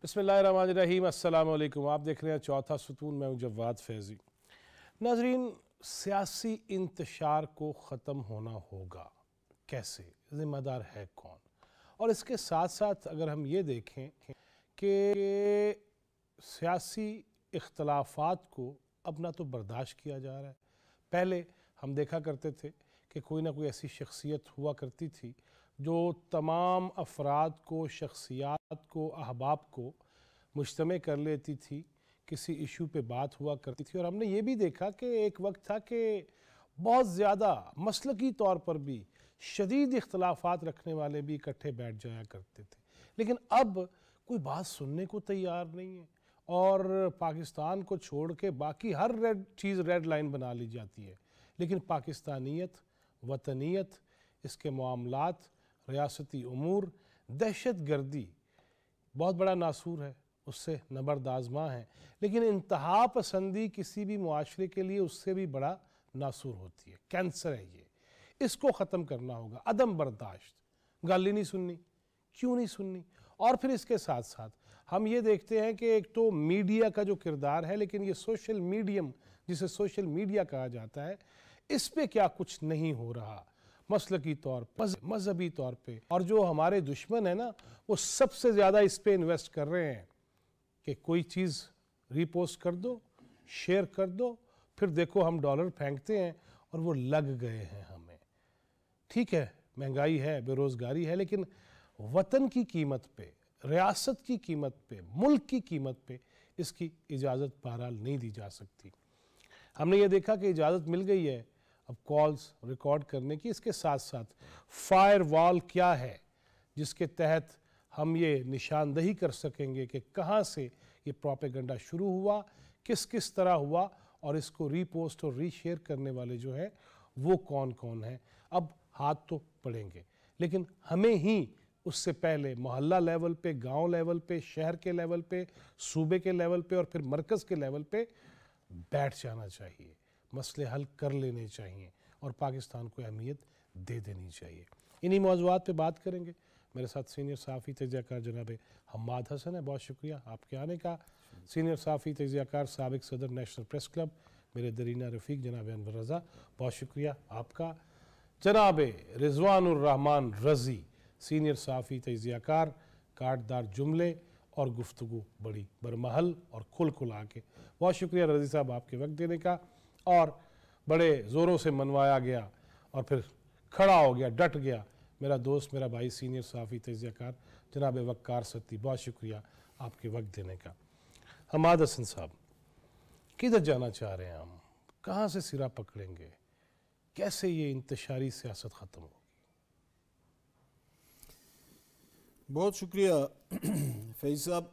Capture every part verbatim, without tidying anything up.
बिस्मिल्लाहिर्रहमानिर्रहीम। अस्सलाम वालेकुम। आप देख रहे हैं चौथा सुतून, मैं हूं जवाद फैज़ी। नाज़रीन, सियासी इंतशार को ख़त्म होना होगा, कैसे, ज़िम्मेदार है कौन? और इसके साथ साथ अगर हम ये देखें कि सियासी इख्तलाफात को अब ना तो बर्दाश्त किया जा रहा है। पहले हम देखा करते थे कि कोई ना कोई ऐसी शख्सियत हुआ करती थी जो तमाम अफराद को, शख्सियात को, अहबाब को मुज्तमे कर लेती थी, किसी इशू पे बात हुआ करती थी। और हमने ये भी देखा कि एक वक्त था कि बहुत ज़्यादा मसलकी तौर पर भी शदीद इख्तलाफात रखने वाले भी इकट्ठे बैठ जाया करते थे। लेकिन अब कोई बात सुनने को तैयार नहीं है और पाकिस्तान को छोड़ के बाकी हर रेड चीज़ रेड लाइन बना ली जाती है। लेकिन पाकिस्तानियत, वतनीयत, इसके मामलात, रियासती उमूर, दहशत गर्दी बहुत बड़ा नासूर है, उससे नबरदाज़मा है। लेकिन इंतहा पसंदी किसी भी मुआशरे के लिए उससे भी बड़ा नासूर होती है, कैंसर है ये। इसको ख़त्म करना होगा। अदम बर्दाश्त, गाली नहीं सुननी, क्यों नहीं सुननी? और फिर इसके साथ साथ हम ये देखते हैं कि एक तो मीडिया का जो किरदार है, लेकिन ये सोशल मीडियम जिसे सोशल मीडिया कहा जाता है, इस पे क्या कुछ नहीं हो रहा मसलकी तौर पर, मजहबी तौर पे। और जो हमारे दुश्मन है ना, वो सबसे ज़्यादा इस पे इन्वेस्ट कर रहे हैं कि कोई चीज़ रीपोस्ट कर दो, शेयर कर दो, फिर देखो हम डॉलर फेंकते हैं और वो लग गए हैं हमें। ठीक है, महंगाई है, बेरोज़गारी है, लेकिन वतन की कीमत पे, रियासत की कीमत पे, मुल्क की कीमत पे इसकी इजाज़त बहरहाल नहीं दी जा सकती। हमने ये देखा कि इजाज़त मिल गई है अब कॉल्स रिकॉर्ड करने की। इसके साथ साथ फायर वॉल क्या है जिसके तहत हम ये निशानदही कर सकेंगे कि कहाँ से ये प्रोपेगेंडा शुरू हुआ, किस किस तरह हुआ, और इसको रीपोस्ट और रीशेयर करने वाले जो हैं वो कौन कौन हैं। अब हाथ तो पड़ेंगे, लेकिन हमें ही उससे पहले मोहल्ला लेवल पे, गांव लेवल पे, शहर के लेवल पे, सूबे के लेवल पे और फिर मरकज़ के लेवल पे बैठ जाना चाहिए, मसले हल कर लेने चाहिए और पाकिस्तान को अहमियत दे देनी चाहिए। इन्हीं मौज़ूआत पे बात करेंगे। मेरे साथ सीनियर सहाफ़ी तजियाकार जनाब हम्माद हसन है, बहुत शुक्रिया आपके आने का। सीनियर सहाफ़ी तजियाकार साबिक़ सदर नेशनल प्रेस क्लब मेरे दरीना रफ़ीक जनाब अनवर रज़ा, बहुत शुक्रिया आपका। जनाब रिज़वानुर रहमान रज़ी, सीनियर सहाफ़ी तजियाकार, काटदार जुमले और गुफ्तगू बड़ी बरमहल और खुल खुल आके, बहुत शुक्रिया रज़ी साहब आपके वक्त देने का। और बड़े ज़ोरों से मनवाया गया और फिर खड़ा हो गया, डट गया मेरा दोस्त, मेरा भाई, सीनियर सहाफ़ी तजियाकार जनाब वक़ार सत्ती, बहुत शुक्रिया आपके वक्त देने का। हम्माद हसन साहब, किधर जाना चाह रहे हैं हम, कहाँ से सिरा पकड़ेंगे, कैसे ये इंतशारी सियासत ख़त्म होगी? बहुत शुक्रिया फैज़ साहब।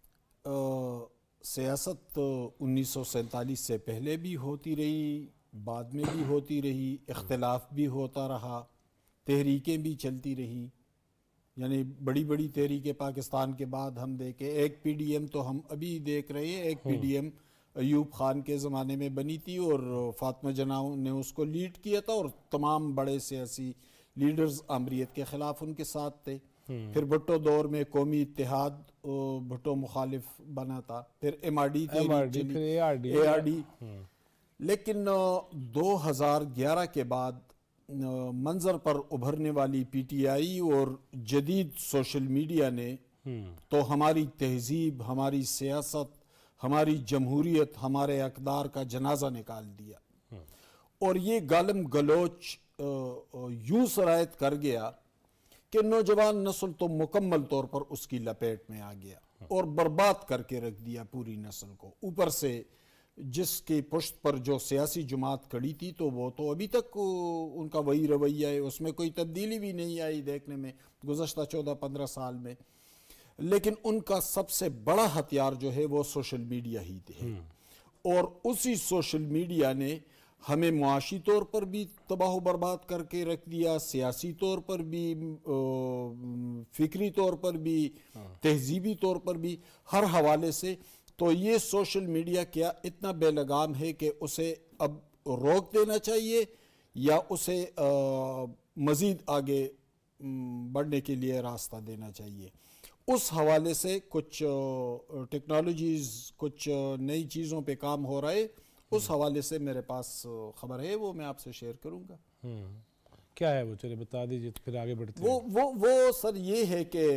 सियासत उन्नीस सौ सैंतालीस से पहले भी होती रही, बाद में भी होती रही, इख्तिलाफ भी होता रहा, तहरीकें भी चलती रही। यानी बड़ी बड़ी तहरीकें पाकिस्तान के बाद हम देखें, एक पी डी एम तो हम अभी देख रहे हैं, एक P D M Ayub Khan के ज़माने में बनी थी और फातिमा जना ने उसको लीड किया था और तमाम बड़े सियासी लीडर्स आमरीत के ख़िलाफ़ उनके साथ थे। फिर भुट्टो दौर में कौमी इत्तेहाद, भुट्टो मुखालिफ बना था, फिर M R D A R D. लेकिन दो हज़ार ग्यारह के बाद मंजर पर उभरने वाली पी टी आई और जदीद सोशल मीडिया ने तो हमारी तहजीब, हमारी सियासत, हमारी जमहूरियत, हमारे अक़दार का जनाजा निकाल दिया। और ये गालम गलोच यूँ सरायत कर गया कि नौजवान नस्ल तो मुकम्मल तौर पर उसकी लपेट में आ गया और बर्बाद करके रख दिया पूरी नस्ल को। ऊपर से जिसकी पुश्त पर जो सियासी जमात खड़ी थी तो वो तो अभी तक उनका वही रवैया है, उसमें कोई तब्दीली भी नहीं आई देखने में गुज़श्ता चौदह पंद्रह साल में। लेकिन उनका सबसे बड़ा हथियार जो है वो सोशल मीडिया ही है और उसी सोशल मीडिया ने हमें मुआशी तौर पर भी तबाह बर्बाद करके रख दिया, सियासी तौर पर भी, फ़िक्री तौर पर भी, तहजीबी तौर पर भी, हर हवाले से। तो ये सोशल मीडिया क्या इतना बेलगाम है कि उसे अब रोक देना चाहिए या उसे मज़ीद आगे बढ़ने के लिए रास्ता देना चाहिए। اس حوالے سے کچھ ٹیکنالوجیز کچھ نئی چیزوں پہ کام ہو رہا ہے، اس حوالے سے میرے پاس خبر ہے، وہ میں آپ سے شیئر کروں گا۔ کیا ہے وہ، چلے بتا دیجیے پھر آگے بڑھتے ہیں۔ وہ وہ وہ سر یہ ہے کہ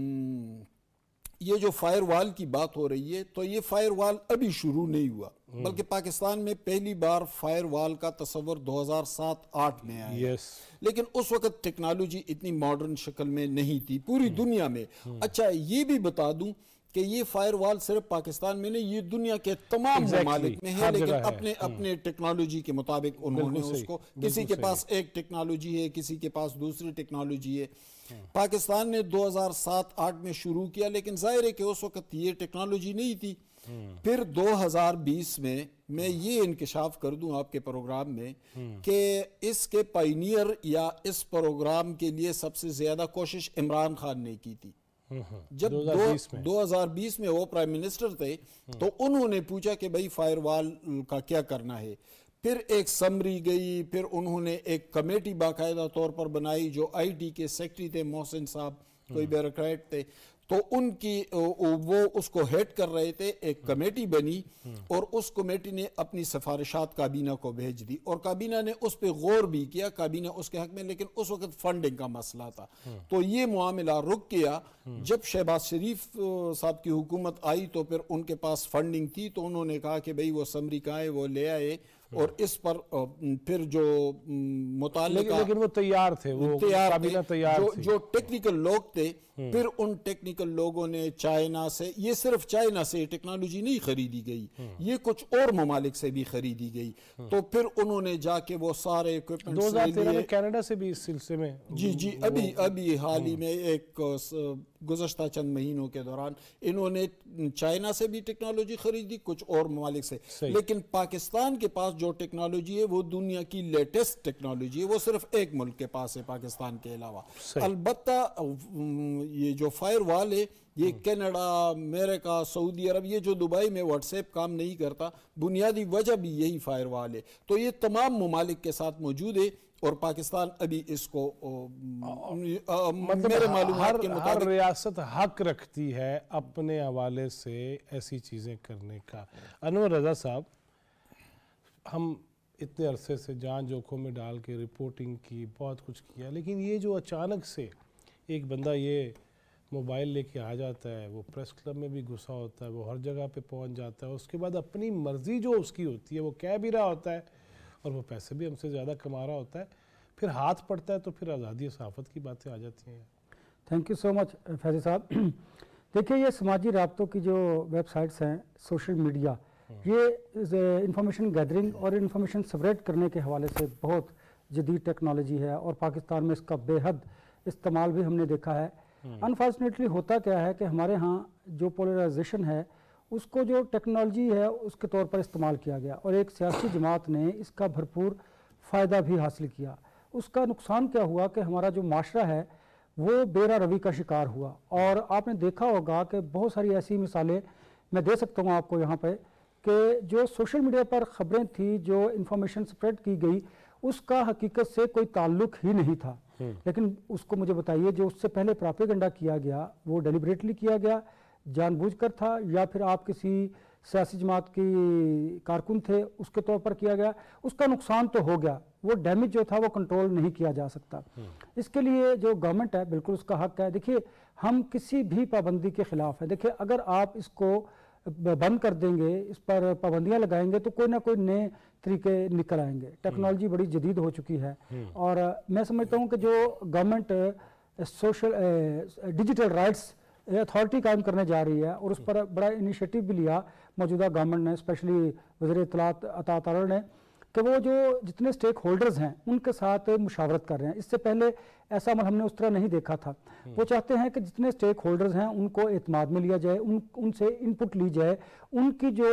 یہ جو فائر وال کی بات ہو رہی ہے تو یہ فائر وال ابھی شروع نہیں ہوا، بلکہ پاکستان میں پہلی بار فائر وال کا تصور دو ہزار سات آٹھ میں آیا، لیکن اس وقت ٹیکنالوجی اتنی ماڈرن شکل میں نہیں تھی پوری دنیا میں۔ اچھا یہ بھی بتا دوں کہ یہ فائر وال صرف پاکستان میں نہیں، یہ دنیا کے تمام ممالک میں ہے، لیکن اپنے اپنے ٹیکنالوجی کے مطابق انہوں نے اس کو، کسی کے پاس ایک ٹیکنالوجی ہے، کسی کے پاس دوسری ٹیکنالوجی ہے۔ پاکستان نے دو ہزار سات آٹھ میں شروع کیا، لیکن ظاہر ہے کہ اس وقت یہ ٹیکنالوجی نہیں تھی۔ پھر دو ہزار بیس میں میں یہ انکشاف کر دوں آپ کے پروگرام میں کہ اس کے پائنیئر یا اس پروگرام کے لیے سب سے زیادہ کوشش عمران خان نے کی تھی۔ جب دو ہزار بیس میں وہ پرائم منسٹر تھے تو انہوں نے پوچھا کہ بھئی فائر وال کا کیا کرنا ہے، پھر ایک سمری گئی، پھر انہوں نے ایک کمیٹی باقاعدہ طور پر بنائی، جو آئی ٹی کے سیکٹری تھے محسن صاحب، کوئی بیوروکریٹ تھے، تو ان کی وہ اس کو ہیڈ کر رہے تھے، ایک کمیٹی بنی اور اس کمیٹی نے اپنی سفارشات کابینہ کو بھیج دی اور کابینہ نے اس پہ غور بھی کیا، کابینہ اس کے حق میں، لیکن اس وقت فنڈنگ کا مسئلہ تھا تو یہ معاملہ رک گیا۔ جب شہباز شریف صاحب کی حکومت آئی تو پھر ان کے پاس فنڈنگ تھی تو انہوں نے کہا کہ بھئی وہ سمری کہاں ہے، وہ لے آئے اور اس پر پھر جو متعلقہ لیکن وہ تیار تھے، وہ کابینہ تیار تھی، جو ٹیکنیکل لوگ تھے، پھر ان ٹیکنیکل لوگوں نے چائنا سے، یہ صرف چائنا سے ٹیکنالوجی نہیں خریدی گئی، یہ کچھ اور ممالک سے بھی خریدی گئی، تو پھر انہوں نے جا کے وہ سارے ایکوپمنٹس دو ہزار تیرہ میں کینیڈا سے بھی اس سلسلے میں، جی جی ابھی ابھی حال ہی میں ایک گزشتہ چند مہینوں کے دوران انہوں نے چائنا سے بھی ٹیکنالوجی خریدی، کچھ اور ممالک سے، لیکن پاکستان کے پاس جو ٹیکنالوجی ہے وہ دنیا کی لیٹسٹ ٹیکنالوجی ہے، وہ صرف ایک ملک کے پاس ہے پاکستان کے علاوہ۔ البتہ یہ جو فائر وال ہے یہ کینیڈا، امریکہ، سعودی عرب، یہ جو دبئی میں واٹس ایپ کام نہیں کرتا، بنیادی وجہ بھی یہی فائر وال ہے، تو یہ تمام ممالک کے ساتھ موجود ہے اور پاکستان ابھی اس کو میرے معلومات کے مطابق ہر ریاست حق رکھتی ہے اپنے حوالے سے ایسی چیزیں کرنے کا۔ انور رضا صاحب، ہم اتنے عرصے سے جان جوکھوں میں ڈال کے رپورٹنگ کی، بہت کچھ کیا، لیکن یہ جو اچانک سے ایک بندہ یہ موبائل لے کے آ جاتا ہے، وہ پریس کلب میں بھی گھسا ہوتا ہے، وہ ہر جگہ پہ پہنچ جاتا ہے، اس کے بعد اپنی مرضی جو اس کی ہوتی ہے وہ کہہ بھی رہا ہوتا ہے اور وہ پیسے بھی ہم سے زیادہ کما رہا ہوتا ہے، پھر ہاتھ پڑتا ہے تو پھر آزادی صحافت کی باتیں آ جاتی ہیں۔ Thank you so much Faizi sahib. دیکھیں یہ سماجی رابطوں کی جو ویب سائٹس ہیں، سوشل میڈیا، یہ انفارمیشن گیدرنگ اور انفارمیشن سپریٹ کرنے کے حوالے سے بہت جدید ٹیکنالوجی ہے اور پاکستان میں اس کا بے حد استعمال بھی ہم نے دیکھا ہے۔ انفارچونیٹلی ہوتا کیا ہے کہ ہمارے ہاں جو پولرائزیشن ہے اس کو جو ٹیکنالوجی ہے اس کے طور پر استعمال کیا گیا اور ایک سیاسی جماعت نے اس کا بھرپور فائدہ بھی حاصل کیا۔ اس کا نقصان کیا ہوا کہ ہمارا جو معاشرہ ہے وہ بے راہ روی کا شکار ہوا، اور آپ نے دیکھا ہوگا کہ بہت ساری ایسی مثالیں میں دے سکتا ہوں آپ کو یہاں پہ کہ جو سوشل میڈیا پر خبریں تھیں، جو انفارمیشن سپریڈ کی گئی، اس کا حقیقت سے کوئی تعلق ہی نہیں تھا، لیکن اس کو مجھے بتائیے جو اس سے پہلے پراپیگنڈا کیا گیا وہ ڈیلیبریٹلی کیا گیا، جان بوجھ کر تھا، یا پھر آپ کسی سیاسی جماعت کی کارکن تھے اس کے طور پر کیا گیا، اس کا نقصان تو ہو گیا، وہ ڈیمیج جو تھا وہ کنٹرول نہیں کیا جا سکتا۔ اس کے لیے جو گورنمنٹ ہے بالکل اس کا حق ہے۔ دیکھیے ہم کسی بھی پابندی کے خلاف ہیں، دیکھیے اگر آپ اس کو بند کر دیں گے، اس پر پابندیاں لگائیں گے تو کوئی نہ کوئی نئے طریقے نکل آئیں گے۔ ٹیکنالوجی بڑی جدید ہو چکی ہے اور میں سمجھتا ہوں کہ جو government social digital rights authority قائم کرنے جا رہی ہے اور اس پر بڑا انیشیٹو بھی لیا موجودہ گورنمنٹ نے، اسپیشلی وزیر اطلاعات عطا طارڑ نے، کہ وہ جو جتنے سٹیک ہولڈرز ہیں ان کے ساتھ مشاورت کر رہے ہیں۔ اس سے پہلے ایسا عمل ہم نے اس طرح نہیں دیکھا تھا۔ وہ چاہتے ہیں کہ جتنے سٹیک ہولڈرز ہیں ان کو اعتماد میں لیا جائے، ان ان سے ان پٹ لی جائے، ان کی جو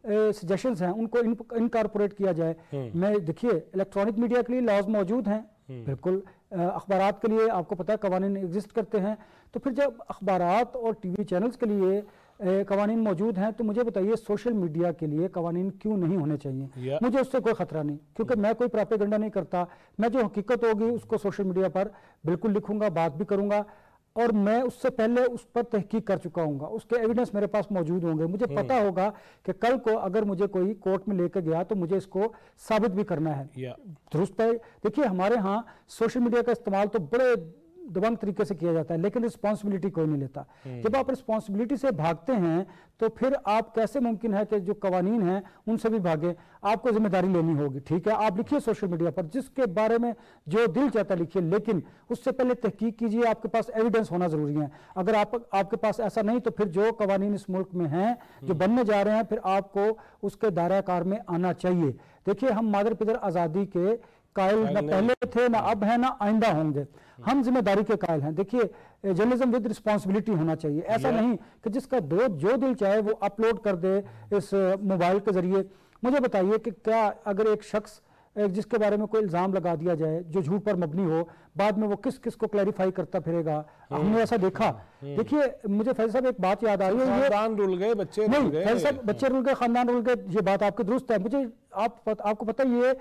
سجیشنز ہیں ان کو انکارپوریٹ کیا جائے۔ میں دیکھیے الیکٹرانک میڈیا کے لیے لاز موجود ہیں، بالکل اخبارات کے لیے آپ کو پتہ ہے قوانین ایگزسٹ کرتے ہیں، تو پھر جب اخبارات اور ٹی وی چینلز کے لیے قوانین موجود ہیں تو مجھے بتائیے سوشل میڈیا کے لیے قوانین کیوں نہیں ہونے چاہیے؟ مجھے اس سے کوئی خطرہ نہیں، کیونکہ میں کوئی پراپیگنڈا نہیں کرتا، میں جو حقیقت ہوگی اس کو سوشل میڈیا پر بالکل لکھوں گا، بات بھی کروں گا۔ اور میں اس سے پہلے اس پر تحقیق کر چکا ہوں گا, اس کے ایویڈنس میرے پاس موجود ہوں گے, مجھے پتا ہوگا کہ کل کو اگر مجھے کوئی کورٹ میں لے کے گیا تو مجھے اس کو ثابت بھی کرنا ہے. درست ہے. دیکھیے ہمارے ہاں سوشل میڈیا کا استعمال تو بڑے دبنگ طریقے سے کیا جاتا ہے, لیکن رسپانسبلٹی کوئی نہیں لیتا. جب آپ رسپانسبلٹی سے بھاگتے ہیں تو پھر آپ کیسے ممکن ہے کہ جو قوانین ہیں ان سے بھی بھاگیں؟ آپ کو ذمہ داری لینی ہوگی. ٹھیک ہے, آپ لکھیے سوشل میڈیا پر جس کے بارے میں جو دل چاہتا ہے لکھیے, لیکن اس سے پہلے تحقیق کیجیے. آپ کے پاس ایویڈنس ہونا ضروری ہے. اگر آپ آپ کے پاس ایسا نہیں تو پھر جو قوانین اس ملک میں ہیں جو بننے جا رہے ہیں پھر آپ کو اس کے دائرہ کار میں آنا چاہیے. دیکھیے ہم مادر پدر آزادی کے قائل نہ پہلے تھے, نہ اب ہیں, نہ آئندہ ہوں گے. ہم ذمہ داری کے قائل ہیں. دیکھیے جرنلزم ود رسپانسبلٹی ہونا چاہیے. ایسا نہیں کہ جس کا دو جو دل چاہے وہ اپلوڈ کر دے اس موبائل کے ذریعے. مجھے بتائیے کہ کیا اگر ایک شخص جس کے بارے میں کوئی الزام لگا دیا جائے جو جھوٹ پر مبنی ہو, بعد میں وہ کس کس کو کلیریفائی کرتا پھرے گا؟ ہم نے ایسا دیکھا. دیکھیے مجھے فیض صاحب ایک بات یاد آ رہی ہے, خاندان رول گئے, بچے رول گئے. فیض صاحب بچے رول گئے, خاندان رول گئے, یہ بات آپ کی درست ہے. مجھے آپ آپ کو پتہ یہ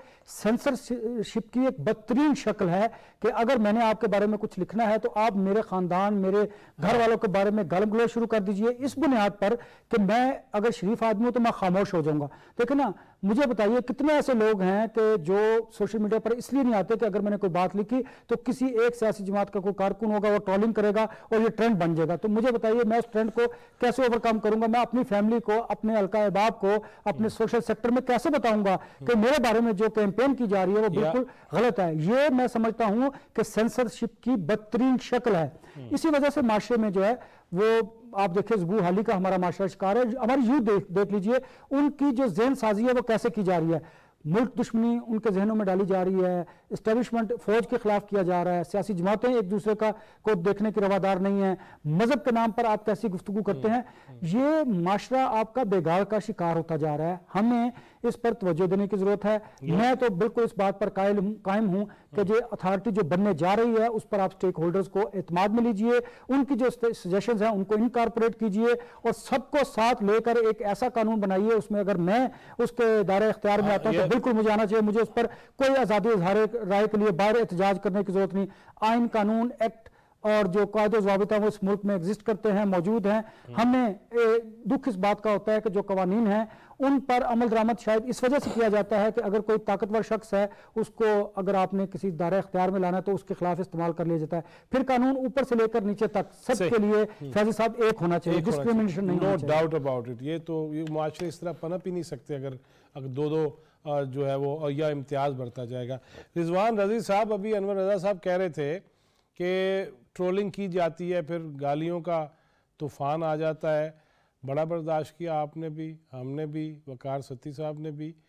سینسرشپ کی ایک بدترین شکل ہے کہ اگر میں نے آپ کے بارے میں کچھ لکھنا ہے تو آپ میرے خاندان, میرے گھر والوں کے بارے میں گالی گلوچ شروع کر دیجئے اس بنیاد پر کہ میں اگر شریف آدمی ہوں تو میں خاموش ہو جاؤں گا. دیکھیں نا, مجھے بتائیے کتنے ایسے لوگ ہیں کہ جو سوشل میڈیا پر اس لیے نہیں آتے کہ اگر میں نے کوئی بات لکھی تو کسی ایک سیاسی جماعت کا کوئی کارکن ہوگا, وہ ٹرولنگ کرے گا اور یہ ٹرینڈ بن جائے گا. تو مجھے بتائیے میں اس ٹرینڈ کو کیسے اوور کم کروں گا؟ میں اپنی فیملی کو, اپنے حلقہ احباب کو, اپنے سوشل سیکٹر میں کیسے بتاؤں گا کہ میرے بارے میں جو کیمپین کی جا رہی ہے وہ بالکل غلط ہے؟ یہ میں سمجھتا ہوں کہ سینسرشپ کی بدترین شکل ہے. اسی وجہ سے معاشرے میں جو ہے وہ آپ دیکھیں زبور حالی کا ہمارا معاشرہ شکار ہے. ہماری یوتھ دیکھ دیکھ لیجئے ان کی جو ذہن سازی ہے وہ کیسے کی جا رہی ہے. ملک دشمنی ان کے ذہنوں میں ڈالی جا رہی ہے, اسٹیبلشمنٹ فوج کے خلاف کیا جا رہا ہے, سیاسی جماعتیں ایک دوسرے کا کو دیکھنے کی روادار نہیں ہیں, مذہب کے نام پر آپ کیسی گفتگو کرتے ہیں. یہ معاشرہ آپ کا بگاڑ کا شکار ہوتا جا رہا ہے. ہمیں اس پر توجہ دینے کی ضرورت ہے. میں تو بالکل اس بات پر قائل ہوں قائم ہوں کہ جو اتھارٹی جو بننے جا رہی ہے اس پر آپ سٹیک ہولڈرز کو اعتماد میں لیجئے, ان کی جو سجیشنز ہیں ان کو انکارپوریٹ کیجئے اور سب کو ساتھ لے کر ایک ایسا قانون بنائیے اس میں اگر میں اس کے دائرہ اختیار میں آتا ہوں تو بالکل مجھے آنا چاہیے. مجھے اس پر کوئی آزادی اظہار رائے کے لیے باہر احتجاج کرنے کی ضرورت نہیں. آئین, قانون, ایکٹ اور جو قاعدے و ضوابط ہیں وہ اس ملک میں ایگزسٹ کرتے ہیں, موجود ہیں. ہمیں دکھ اس بات کا ہوتا ہے کہ جو قوانین ہیں ان پر عمل درآمد شاید اس وجہ سے کیا جاتا ہے کہ اگر کوئی طاقتور شخص ہے اس کو اگر آپ نے کسی دائرہ اختیار میں لانا ہے تو اس کے خلاف استعمال کر لیا جاتا ہے. پھر قانون اوپر سے لے کر نیچے تک سب کے لیے فیضی صاحب ایک ہونا چاہیے, ڈسکریمنیشن نہیں ہونا چاہیے. No doubt about it. یہ تو یہ معاشرے اس طرح پنپ ہی نہیں سکتے اگر اگر دو دو جو ہے وہ یا امتیاز بڑھتا جائے گا. رضوان رضی صاحب, ابھی انور رضا صاحب کہہ رہے تھے کہ ٹرولنگ کی جاتی ہے, پھر گالیوں کا طوفان آ جاتا ہے. بڑا برداشت کیا آپ نے بھی, ہم نے بھی, وقار ستی صاحب نے بھی.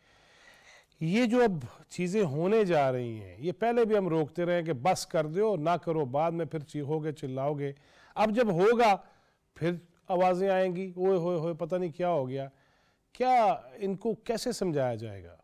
یہ جو اب چیزیں ہونے جا رہی ہیں یہ پہلے بھی ہم روکتے رہے کہ بس کر دو, نہ کرو, بعد میں پھر چیخو گے, چلاؤ گے. اب جب ہوگا پھر آوازیں آئیں گی, اوئے ہوئے ہوئے پتہ نہیں کیا ہو گیا. کیا ان کو کیسے سمجھایا جائے گا؟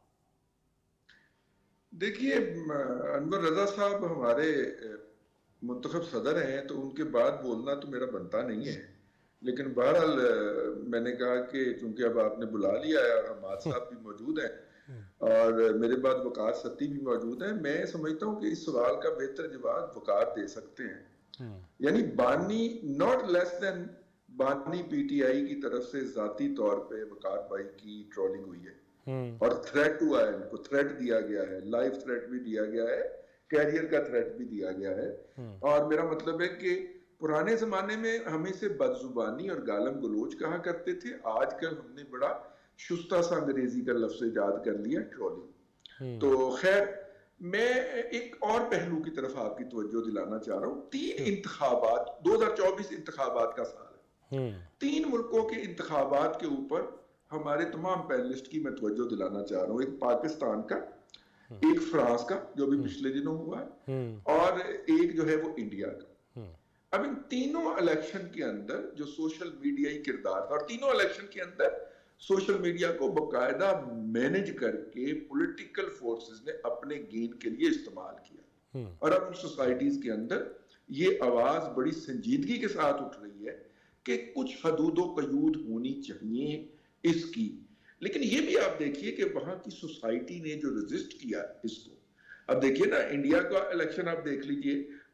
دیکھیے انور رضا صاحب ہمارے منتخب صدر ہیں تو ان کے بعد بولنا تو میرا بنتا نہیں ہے, لیکن بہرحال میں نے کہا کہ چونکہ اب آپ نے بلا لیا ہے اور حماد صاحب بھی موجود ہیں اور میرے بعد وقار ستی بھی موجود ہیں, میں سمجھتا ہوں کہ اس سوال کا بہتر جواب وقار دے سکتے ہیں. یعنی بانی ناٹ لیس دین بانی پی ٹی آئی کی طرف سے ذاتی طور پہ وقار بھائی کی ٹرولنگ ہوئی ہے اور تھریٹ ہوا ہے, ان کو تھریٹ دیا گیا ہے, لائف تھریٹ بھی دیا گیا ہے, کیریئر کا تھریٹ بھی دیا گیا ہے. اور میرا مطلب ہے کہ پرانے زمانے میں ہمیں سے بدزبانی اور گالم گلوچ کہا کرتے تھے, آج کل ہم نے بڑا شستہ سا انگریزی کا لفظ ایجاد کر لیا, ٹرولنگ. تو خیر میں ایک اور پہلو کی طرف آپ کی توجہ دلانا چاہ رہا ہوں. تین انتخابات, دو ہزار چوبیس انتخابات کا سال ہے, تین ملکوں کے انتخابات کے اوپر ہمارے تمام پینلسٹ کی میں توجہ دلانا چاہ رہا ہوں. ایک پاکستان کا, ایک فرانس کا جو بھی پچھلے دنوں ہوا ہے, اور ایک جو ہے وہ انڈیا کا. اب ان تینوں الیکشن کے اندر جو سوشل میڈیائی کردار تھا, اور تینوں الیکشن کے اندر سوشل میڈیا کو باقاعدہ مینج کر کے پولیٹیکل فورسز نے اپنے گین کے لیے استعمال کیا, اور اب ان سوسائٹیز کے اندر یہ آواز بڑی سنجیدگی کے ساتھ اٹھ رہی ہے کہ کچھ حدود و قیود ہونی چاہیے اس کی. لیکن یہ بھی آپ دیکھیے کہ وہاں کی سوسائٹی نے جو ریزسٹ کیا اس کو, اب دیکھیے نا انڈیا کا الیکشن آپ دیکھ لیجئے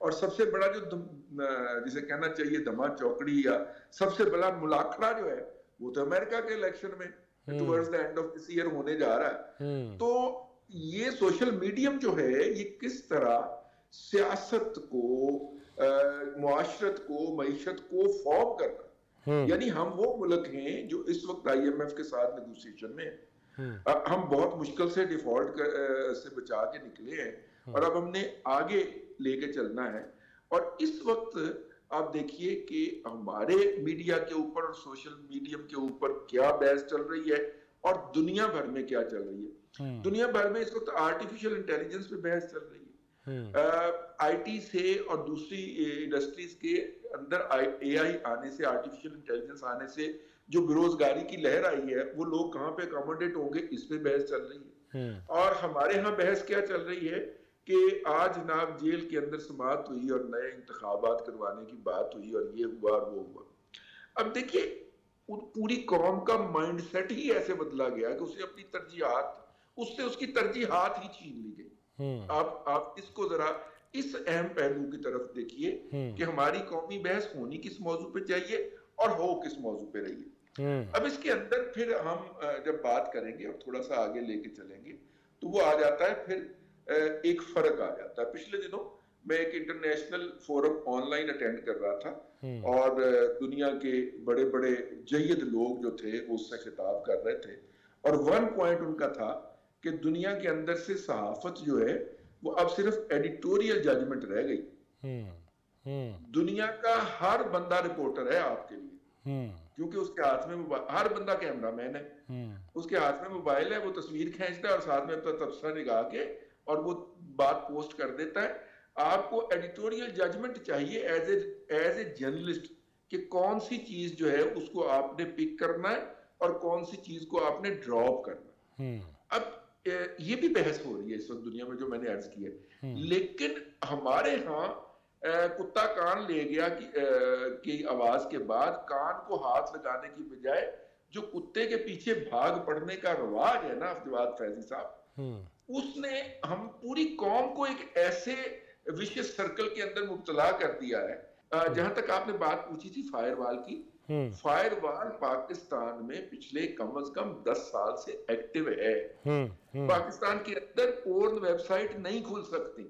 اور سب سے بڑا جو جسے کہنا چاہیے دھما چوکڑی یا سب سے بڑا ملاکھڑا جو ہے وہ تو امریکہ کے الیکشن میں towards the end of this year ہونے جا رہا ہے. تو یہ سوشل میڈیم جو ہے یہ کس طرح سیاست کو، معاشرت کو، معیشت کو فارم کرنا. یعنی ہم وہ ملک ہیں جو اس وقت آئی ایم ایف کے ساتھ نیگوسیشن میں ہیں. ہم بہت مشکل سے ڈیفالٹ سے بچا کے نکلے ہیں اور اب ہم نے آگے لے کے چلنا ہے. اور اس وقت آپ دیکھیے کہ ہمارے میڈیا کے اوپر اور سوشل میڈیم کے اوپر کیا بحث چل رہی ہے اور دنیا بھر میں کیا چل رہی ہے. دنیا بھر میں اس وقت آرٹیفیشل انٹیلیجنس پہ بحث چل رہی ہے. آئی ٹی سے اور دوسری انڈسٹریز کے اندر اے آئی آنے سے، آرٹیفیشل انٹیلیجنس آنے سے جو بے روزگاری کی لہر آئی ہے وہ لوگ کہاں پہ اکاموڈیٹ ہوں گے، اس پہ بحث چل رہی ہے. اور ہمارے ہاں بحث کیا چل رہی ہے کہ آج جناب جیل کے اندر سماعت ہوئی اور نئے انتخابات کروانے کی بات ہوئی اور یہ ہوا اور وہ ہوا. اب دیکھیے پوری قوم کا مائنڈ سیٹ ہی ایسے بدلا گیا کہ اسے اپنی ترجیحات، اس سے اس کی ترجیحات ہی چھین لی گئی. آپ آپ اس کو ذرا اس اہم پہلو کی طرف دیکھیے کہ ہماری قومی بحث ہونی کس موضوع پہ چاہیے اور ہو کس موضوع پہ رہی ہے. اب اس کے اندر پھر ہم جب بات کریں گے اور تھوڑا سا آگے لے کے چلیں گے تو وہ آ جاتا ہے پھر ایک فرق آ جاتا ہے. پچھلے دنوں میں ایک international forum online attend کر رہا تھا اور دنیا کے بڑے بڑے جید لوگ جو تھے وہ اس سے خطاب کر رہے تھے اور ون پوائنٹ ان کا تھا کہ دنیا کے اندر سے صحافت جو ہے وہ اب صرف ایڈیٹوریل ججمنٹ رہ گئی. دنیا کا ہر بندہ رپورٹر ہے آپ کے لیے، کیونکہ اس کے ہاتھ میں ہر بندہ کیمرہ مین ہے، اس کے ہاتھ میں موبائل ہے، وہ تصویر کھینچتا ہے اور ساتھ میں اپنا تبصرہ نگاہ کے اور وہ بات پوسٹ کر دیتا ہے. آپ کو ایڈیٹوریل ججمنٹ چاہیے as a as a journalist کہ کون سی چیز جو ہے اس کو آپ نے پک کرنا ہے اور کون سی چیز کو آپ نے ڈراپ کرنا ہے. اب یہ بھی بحث ہو رہی ہے اس وقت دنیا میں جو میں نے عرض کی ہے، لیکن ہمارے ہاں کتا کان لے گیا کی آواز کے بعد کان کو ہاتھ لگانے کی بجائے جو کتے کے پیچھے بھاگ پڑنے کا رواج ہے نا جواد فیضی صاحب، اس نے ہم پوری قوم کو ایک ایسے وشیس سرکل کے اندر مبتلا کر دیا ہے. جہاں تک آپ نے بات پوچھی تھی فائر وال کی، فائر وال پاکستان میں پچھلے کم از کم دس سال سے ایکٹیو ہے. پاکستان کے اندر پورن ویب سائٹ نہیں کھل سکتی،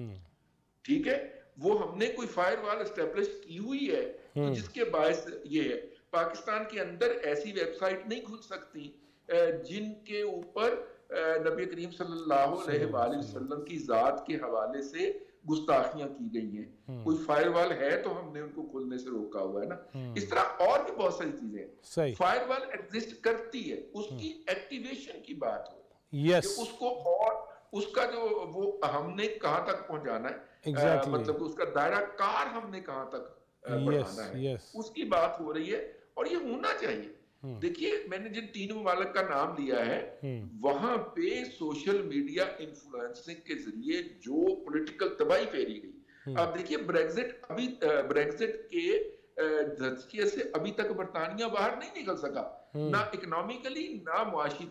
ٹھیک ہے، وہ ہم نے کوئی فائر وال اسٹیبلش کی ہوئی ہے تو جس کے باعث یہ ہے پاکستان کے اندر ایسی ویب سائٹ نہیں کھل سکتی جن کے اوپر نبی کریم صلی اللہ علیہ وآلہ وسلم کی ذات کے حوالے سے گستاخیاں کی گئی ہیں. کوئی فائر وال ہے تو ہم نے ان کو کھلنے سے روکا ہوا ہے نا. اس طرح اور بھی بہت ساری چیزیں ہیں. فائر وال ایگزسٹ کرتی ہے، اس کی ایکٹیویشن کی بات ہو کہ اس کو اور اس کا جو وہ ہم نے کہاں تک پہنچانا ہے، مطلب اس کا دائرہ کار ہم نے کہاں تک بڑھانا ہے، اس کی بات ہو رہی ہے اور یہ ہونا چاہیے. دیکھیے میں نے جن تین ممالک کا نام لیا ہے وہاں پہ سوشل میڈیا انفلوئنسنگ کے ذریعے جو پولیٹیکل تباہی پھیری گئی. آپ دیکھیے بریگزٹ ابھی بریگزٹ کے دھچکے سے ابھی تک برطانیہ باہر نہیں نکل سکا، نہ اکنامیکلی نہ معاشی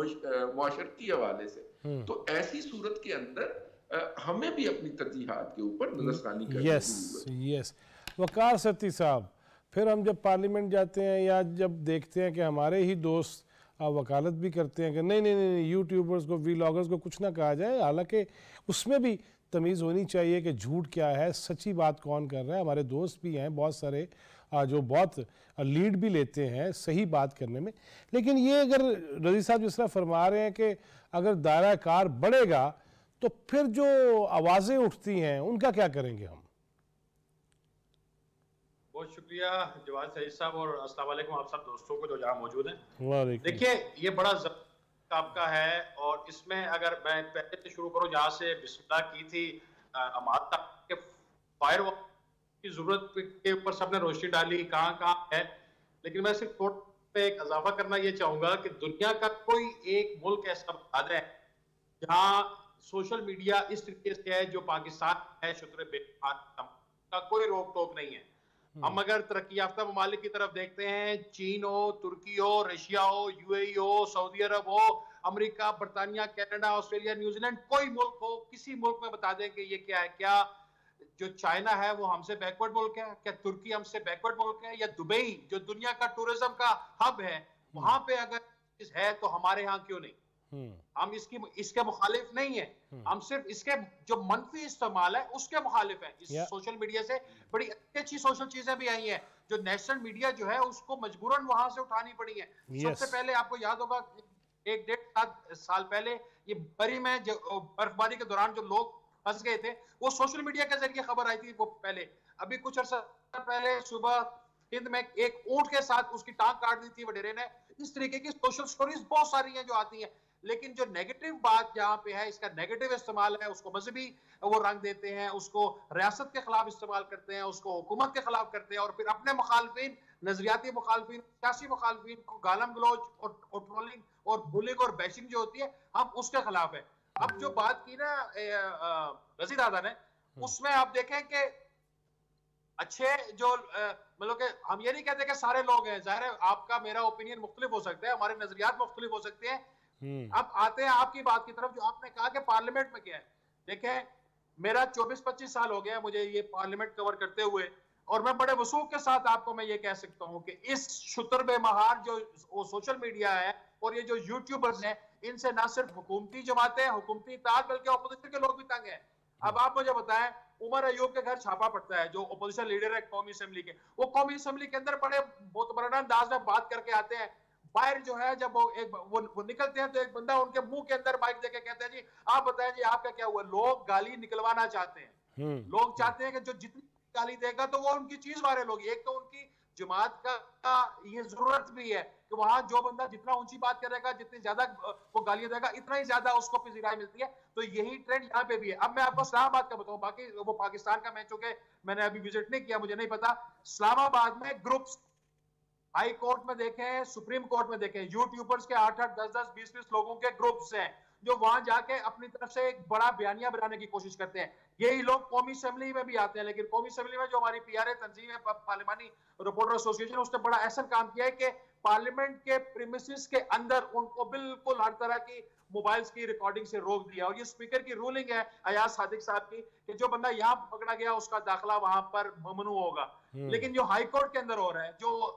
معاشرتی حوالے سے. تو ایسی صورت کے اندر ہمیں بھی اپنی ترجیحات کے اوپر نظر ثانی کرنی ہے. وقار ستی صاحب، پھر ہم جب پارلیمنٹ جاتے ہیں یا جب دیکھتے ہیں کہ ہمارے ہی دوست وکالت بھی کرتے ہیں کہ نہیں نہیں نہیں یوٹیوبرز کو، ویلاگرز کو کچھ نہ کہا جائے، حالانکہ اس میں بھی تمیز ہونی چاہیے کہ جھوٹ کیا ہے، سچی بات کون کر رہا ہے. ہمارے دوست بھی ہیں بہت سارے جو بہت لیڈ بھی لیتے ہیں صحیح بات کرنے میں. لیکن یہ اگر رضی صاحب جس طرح فرما رہے ہیں کہ اگر دائرہ کار بڑھے گا تو پھر جو آوازیں اٹھتی ہیں ان کا کیا کریں گے ہم؟ بہت شکریہ جواد سعید صاحب اور السلام علیکم آپ سب دوستوں کو جو جہاں موجود ہیں. دیکھیے یہ بڑا ضبط آپ کا ہے اور اس میں اگر میں پہلے سے شروع کروں جہاں سے بسم اللہ کی تھی اماد تک کہ فائر وال کی ضرورت کے اوپر سب نے روشنی ڈالی کہاں کہاں ہے، لیکن میں صرف تھوڑا پہ ایک اضافہ کرنا یہ چاہوں گا کہ دنیا کا کوئی ایک ملک ایسا بتا دیں جہاں سوشل میڈیا اس طریقے سے ہے جو پاکستان ہے، شکر بے کا کوئی روک ٹوک نہیں ہے. ہم اگر ترقی یافتہ ممالک کی طرف دیکھتے ہیں، چین ہو، ترکی ہو، رشیا ہو، یو اے ای ہو، سعودی عرب ہو، امریکہ، برطانیہ، کینیڈا، آسٹریلیا، نیوزی لینڈ، کوئی ملک ہو، کسی ملک میں بتا دیں کہ یہ کیا ہے، کیا جو چائنا ہے وہ ہم سے بیکورڈ ملک ہے؟ کیا ترکی ہم سے بیکورڈ ملک ہے؟ یا دبئی جو دنیا کا ٹورزم کا ہب ہے وہاں پہ اگر چیز ہے تو ہمارے ہاں کیوں نہیں؟ ہم اس کی اس کے مخالف نہیں ہیں، ہم صرف اس کے جو منفی استعمال ہے اس کے مخالف ہیں۔ اس سوشل میڈیا سے بڑی اچھی اچھی سوشل چیزیں بھی آئی ہیں جو نیشنل میڈیا جو ہے اس کو مجبوراً وہاں سے اٹھانی پڑی ہیں۔ سب سے پہلے آپ کو یاد ہوگا ایک ڈیڑھ سال پہلے یہ بری میں برف باری کے دوران جو لوگ پھنس گئے تھے وہ سوشل میڈیا کے ذریعے خبر آئی تھی۔ وہ پہلے ابھی کچھ عرصہ پہلے صبح ہند میں ایک اونٹ کے ساتھ اس کی ٹانگ کاٹ دی تھی وڈیرے نے۔ اس طریقے کی سوشل سٹوریز بہت ساری ہیں جو آتی ہیں، لیکن جو نیگیٹو بات جہاں پہ ہے اس کا نیگیٹو استعمال ہے، اس کو مذہبی وہ رنگ دیتے ہیں، اس کو ریاست کے خلاف استعمال کرتے ہیں، اس کو حکومت کے خلاف کرتے ہیں، اور پھر اپنے مخالفین، نظریاتی مخالفین، سیاسی مخالفین کو گالم گلوچ اور ٹرولنگ اور بولنگ اور بیشنگ جو ہوتی ہے ہم اس کے خلاف ہیں۔ اب جو بات کی نا رضی دادا نے، اس میں آپ دیکھیں کہ اچھے جو مطلب کہ ہم یہ نہیں کہتے کہ سارے لوگ ہیں، ظاہر ہے آپ کا میرا اوپینین مختلف ہو سکتا ہے، ہمارے نظریات مختلف ہو سکتے ہیں۔ اب آتے ہیں آپ کی بات کی طرف جو آپ نے کہا کہ پارلیمنٹ میں کیا ہے۔ دیکھیں میرا چوبیس پچیس سال ہو گیا مجھے یہ پارلیمنٹ کور کرتے ہوئے، اور میں بڑے وثوق کے ساتھ آپ کو میں یہ کہہ سکتا ہوں کہ اس شتر بے مہار جو سوشل میڈیا ہے اور یہ جو یوٹیوبرز ہیں، ان سے نہ صرف حکومتی جماعتیں حکومتی اتحاد بلکہ اپوزیشن کے لوگ بھی تنگ ہیں۔ اب آپ مجھے بتائیں عمر ایوب کے گھر چھاپا پڑتا ہے جو اپوزیشن لیڈر ہے قومی اسمبلی کے، وہ قومی اسمبلی کے اندر بڑے متبرانہ انداز میں بات کر کے آتے ہیں، باہر جو ہے جب وہ ایک وہ نکلتے ہیں تو ایک بندہ ان کے منہ کے اندر مائک دے کے کہتا ہے جی آپ بتائیں جی آپ کا کیا ہوا۔ لوگ گالی نکلوانا چاہتے ہیں، لوگ چاہتے ہیں کہ جو جتنی گالی دے گا تو وہ ان کی چیز وائرل ہوگی۔ ایک تو ان کی جماعت کا یہ ضرورت بھی ہے کہ وہاں جو بندہ جتنا اونچی بات کرے گا، جتنی زیادہ وہ گالیاں دے گا، اتنا ہی زیادہ اس کو پذیرائی ملتی ہے۔ تو یہی ٹرینڈ یہاں پہ بھی ہے۔ اب میں آپ کو اسلام آباد کا بتاؤں، باقی وہ پاکستان کا میں چونکہ میں نے ابھی وزٹ نہیں کیا مجھے نہیں پتا، اسلام آباد میں گروپس ہائی کورٹ میں دیکھیں، سپریم کورٹ میں دیکھیں، یوٹیوبرز کے آٹھ آٹھ دس دس بیس بیس لوگوں کے گروپس ہیں جو وہاں جا کے اپنی طرف سے ایک بڑا بیانیہ بنانے کی کوشش کرتے ہیں۔ یہی لوگ قومی اسمبلی میں بھی آتے ہیں، لیکن قومی اسمبلی میں جو ہماری پی آر اے تنظیم ہے پارلیمانی رپورٹر ایسوسی ایشن، اس نے بڑا احسن کام کیا ہے کہ پارلیمنٹ کے پریمیسز کے اندر ان کو بالکل ہر طرح کی موبائلز کی ریکارڈنگ سے روک دیا، اور یہ سپیکر کی رولنگ ہے ایاز صادق صاحب کی کہ جو بندہ یہاں پکڑا گیا اس کا داخلہ وہاں پر ممنوع ہوگا۔ لیکن جو ہائی کورٹ کے اندر ہو رہا ہے،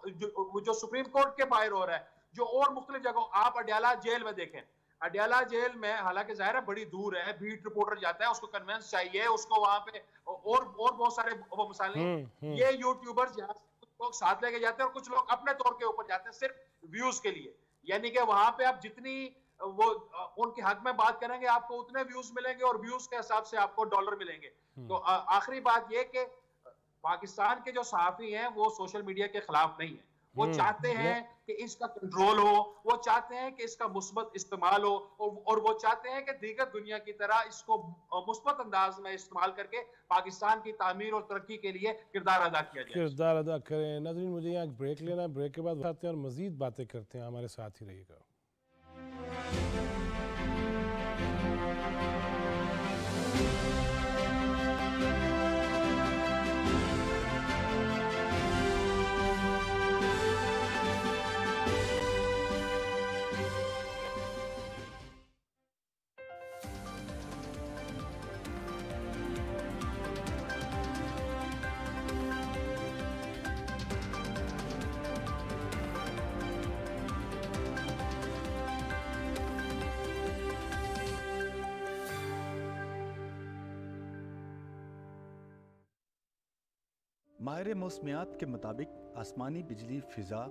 جو جو سپریم کورٹ کے باہر ہو رہا ہے، جو اور مختلف جگہوں، آپ اڈیالہ جیل میں دیکھیں، اڈیالہ جیل میں حالانکہ ظاہر ہے بڑی دور ہے، بیٹ رپورٹر جاتا ہے، اس کو کنوینس چاہیے، اس کو وہاں پہ اور اور بہت سارے وہ مسائل ہیں۔ یہ یوٹیوبرز یہاں سے کچھ لوگ ساتھ لے کے جاتے ہیں اور کچھ لوگ اپنے طور کے اوپر جاتے ہیں صرف ویوز کے لیے، یعنی کہ وہاں پہ آپ جتنی وہ ان کے حق میں بات کریں گے آپ کو اتنے ویوز ملیں گے، اور ویوز کے حساب سے آپ کو ڈالر ملیں گے۔ تو آخری بات یہ کہ پاکستان کے جو صحافی ہیں وہ سوشل میڈیا کے خلاف نہیں ہیں، وہ چاہتے ہیں کہ اس کا کنٹرول ہو، وہ چاہتے ہیں کہ اس کا مثبت استعمال ہو، اور وہ چاہتے ہیں کہ دیگر دنیا کی طرح اس کو مثبت انداز میں استعمال کر کے پاکستان کی تعمیر اور ترقی کے لیے کردار ادا کیا جائے۔ کردار ادا کریں۔ ناظرین مجھے یہاں بریک لینا ہے، بریک کے بعد آتے ہیں اور مزید باتیں کرتے ہیں، ہمارے ساتھ ہی رہیے گا۔ ماہر موسمیات کے مطابق آسمانی بجلی فضا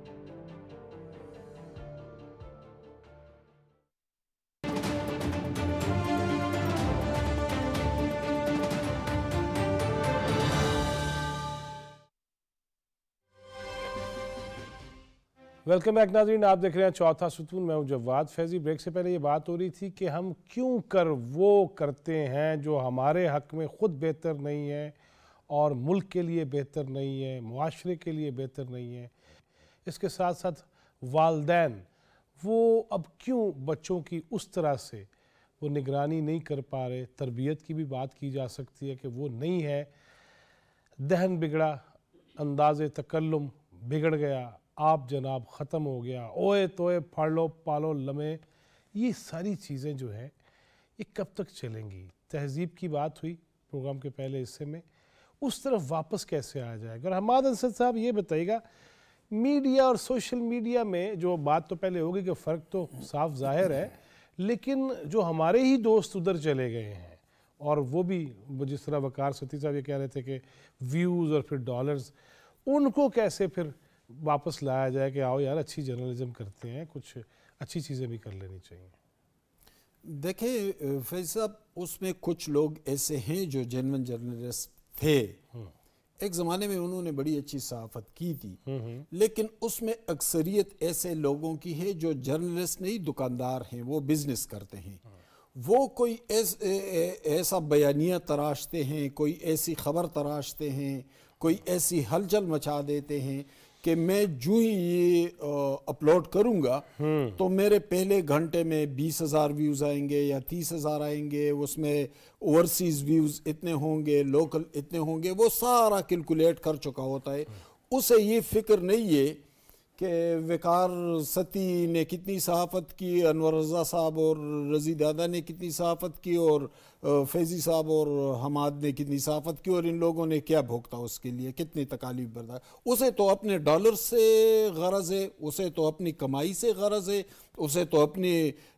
ویلکم بیک ناظرین، آپ دیکھ رہے ہیں چوتھا ستون، میں ہوں جواد فیضی۔ بریک سے پہلے یہ بات ہو رہی تھی کہ ہم کیوں کر وہ کرتے ہیں جو ہمارے حق میں خود بہتر نہیں ہے اور ملک کے لیے بہتر نہیں ہے، معاشرے کے لیے بہتر نہیں ہے۔ اس کے ساتھ ساتھ والدین وہ اب کیوں بچوں کی اس طرح سے وہ نگرانی نہیں کر پا رہے۔ تربیت کی بھی بات کی جا سکتی ہے کہ وہ نہیں ہے، دہن بگڑا، انداز تکلم بگڑ گیا، آپ جناب ختم ہو گیا، اوئے توئے پھاڑ لو پالو لمے، یہ ساری چیزیں جو ہیں یہ کب تک چلیں گی؟ تہذیب کی بات ہوئی، پروگرام کے پہلے حصے میں، اس طرف واپس کیسے آیا جائے گا؟ اور حماد اسد صاحب یہ بتائیے گا، میڈیا اور سوشل میڈیا میں جو بات تو پہلے ہوگی کہ فرق تو صاف ظاہر ہے، لیکن جو ہمارے ہی دوست ادھر چلے گئے ہیں، اور وہ بھی جس طرح وقار ستی صاحب یہ کہہ رہے تھے کہ ویوز اور پھر ڈالرز، ان کو کیسے پھر واپس لایا جائے کہ آؤ یار اچھی جرنلزم کرتے ہیں، کچھ اچھی چیزیں بھی کر لینی چاہیے؟ دیکھیں فیض صاحب، اس میں کچھ لوگ ایسے ہیں جو جینون جرنلسٹ تھے، ایک زمانے میں انہوں نے بڑی اچھی صحافت کی تھی، لیکن اس میں اکثریت ایسے لوگوں کی ہے جو جرنلسٹ نہیں، دکاندار ہیں، وہ بزنس کرتے ہیں، وہ کوئی ایسا بیانیہ تراشتے ہیں، کوئی ایسی خبر تراشتے ہیں، کوئی ایسی ہلچل مچا دیتے ہیں کہ میں جو ہی یہ اپلوڈ کروں گا تو میرے پہلے گھنٹے میں بیس ہزار ویوز آئیں گے یا تیس ہزار آئیں گے، اس میں اوورسیز ویوز اتنے ہوں گے، لوکل اتنے ہوں گے، وہ سارا کیلکولیٹ کر چکا ہوتا ہے۔ اسے یہ فکر نہیں ہے کہ وقار ستی نے کتنی صحافت کی، انور رضا صاحب اور رضی دادا نے کتنی صحافت کی، اور فیضی صاحب اور حماد نے کتنی صحافت کی، اور ان لوگوں نے کیا بھوگتا اس کے لیے، کتنی تکالیف برداشت۔ اسے تو اپنے ڈالر سے غرض ہے، اسے تو اپنی کمائی سے غرض ہے، اسے تو اپنی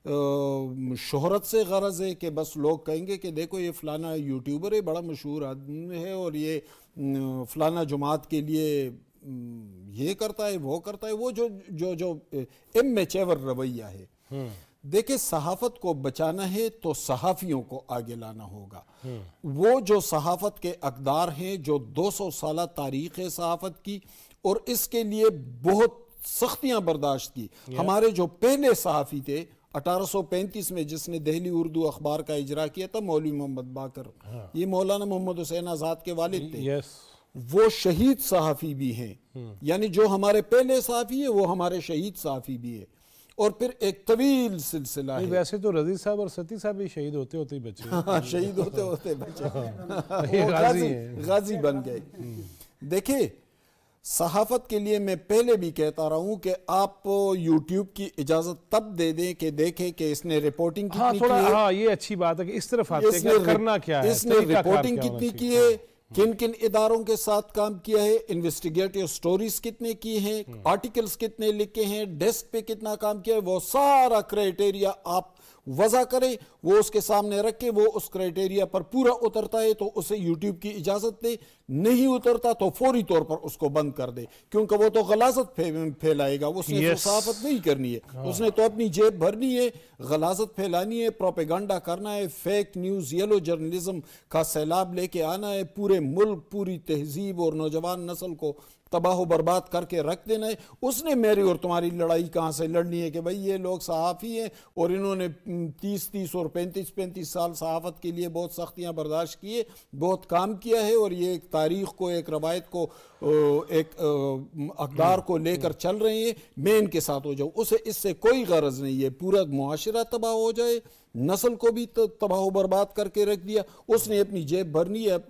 شہرت سے غرض ہے کہ بس لوگ کہیں گے کہ دیکھو یہ فلانا یوٹیوبر ہے، بڑا مشہور آدمی ہے، اور یہ فلانا جماعت کے لیے یہ کرتا ہے، وہ کرتا ہے، وہ جو جو جو امیچیور رویہ ہے۔ دیکھیں، صحافت کو بچانا ہے تو صحافیوں کو آگے لانا ہوگا۔ وہ جو صحافت کے اقدار ہیں، جو دو سو سالہ تاریخ ہے صحافت کی، اور اس کے لیے بہت سختیاں برداشت کی۔ ہمارے جو پہلے صحافی تھے اٹھارہ سو پینتیس میں، جس نے دہلی اردو اخبار کا اجرا کیا تھا، مولوی محمد باقر، یہ مولانا محمد حسین آزاد کے والد تھے، وہ شہید صحافی بھی ہیں، یعنی جو ہمارے پہلے صحافی ہیں وہ ہمارے شہید صحافی بھی ہیں۔ اور پھر ایک طویل سلسلہ ہے۔ ویسے تو رضی صاحب اور ستی صاحب بھی شہید ہوتے ہوتے ہی بچے، ہاں شہید ہوتے ہوتے بچے، غازی بن گئے۔ دیکھیں، صحافت کے لیے میں پہلے بھی کہتا رہا ہوں کہ آپ یوٹیوب کی اجازت تب دے دیں کہ دیکھیں کہ اس نے رپورٹنگ کتنی کی ہے۔ ہاں یہ اچھی بات ہے کہ اس طرف آتے ہیں کہ کرنا کیا ہے، اس نے رپورٹنگ کتنی کی ہے، کن کن اداروں کے ساتھ کام کیا ہے، انویسٹیگیٹو سٹوریز کتنے کی ہیں، آرٹیکلز کتنے لکھے ہیں، ڈیسک پہ کتنا کام کیا ہے، وہ سارا کرائٹیریا آپ وضع کریں، وہ اس کے سامنے رکھے، وہ اس کرائٹیریا پر پورا اترتا ہے تو اسے یوٹیوب کی اجازت دے، نہیں اترتا تو فوری طور پر اس کو بند کر دے، کیونکہ وہ تو غلاظت پھیلائے گا، اس نے تو صحافت نہیں کرنی ہے، اس نے تو اپنی جیب بھرنی ہے، غلاظت پھیلانی ہے، پروپیگنڈا کرنا ہے، فیک نیوز، یلو جرنلزم کا سیلاب لے کے آنا ہے، پورے ملک، پوری تہذیب اور نوجوان نسل کو تباہ و برباد کر کے رکھ دینا ہے۔ اس نے میری اور تمہاری لڑائی کہاں سے لڑنی ہے کہ بھئی یہ لوگ صحافی ہیں اور انہوں نے تیس تیس اور پینتیس پینتیس سال صحافت کے لیے بہت سختیاں برداشت کیے، بہت کام کیا ہے، اور یہ ایک تاریخ کو، ایک روایت کو، ایک اقدار کو لے کر چل رہے ہیں، میں ان کے ساتھ ہو جاؤں۔ اسے اس سے کوئی غرض نہیں ہے پورا معاشرہ تباہ ہو جائے، نسل کو بھی تباہ و برباد کر کے رکھ دیا۔ اس نے اپنی جیب بھرنی ہے،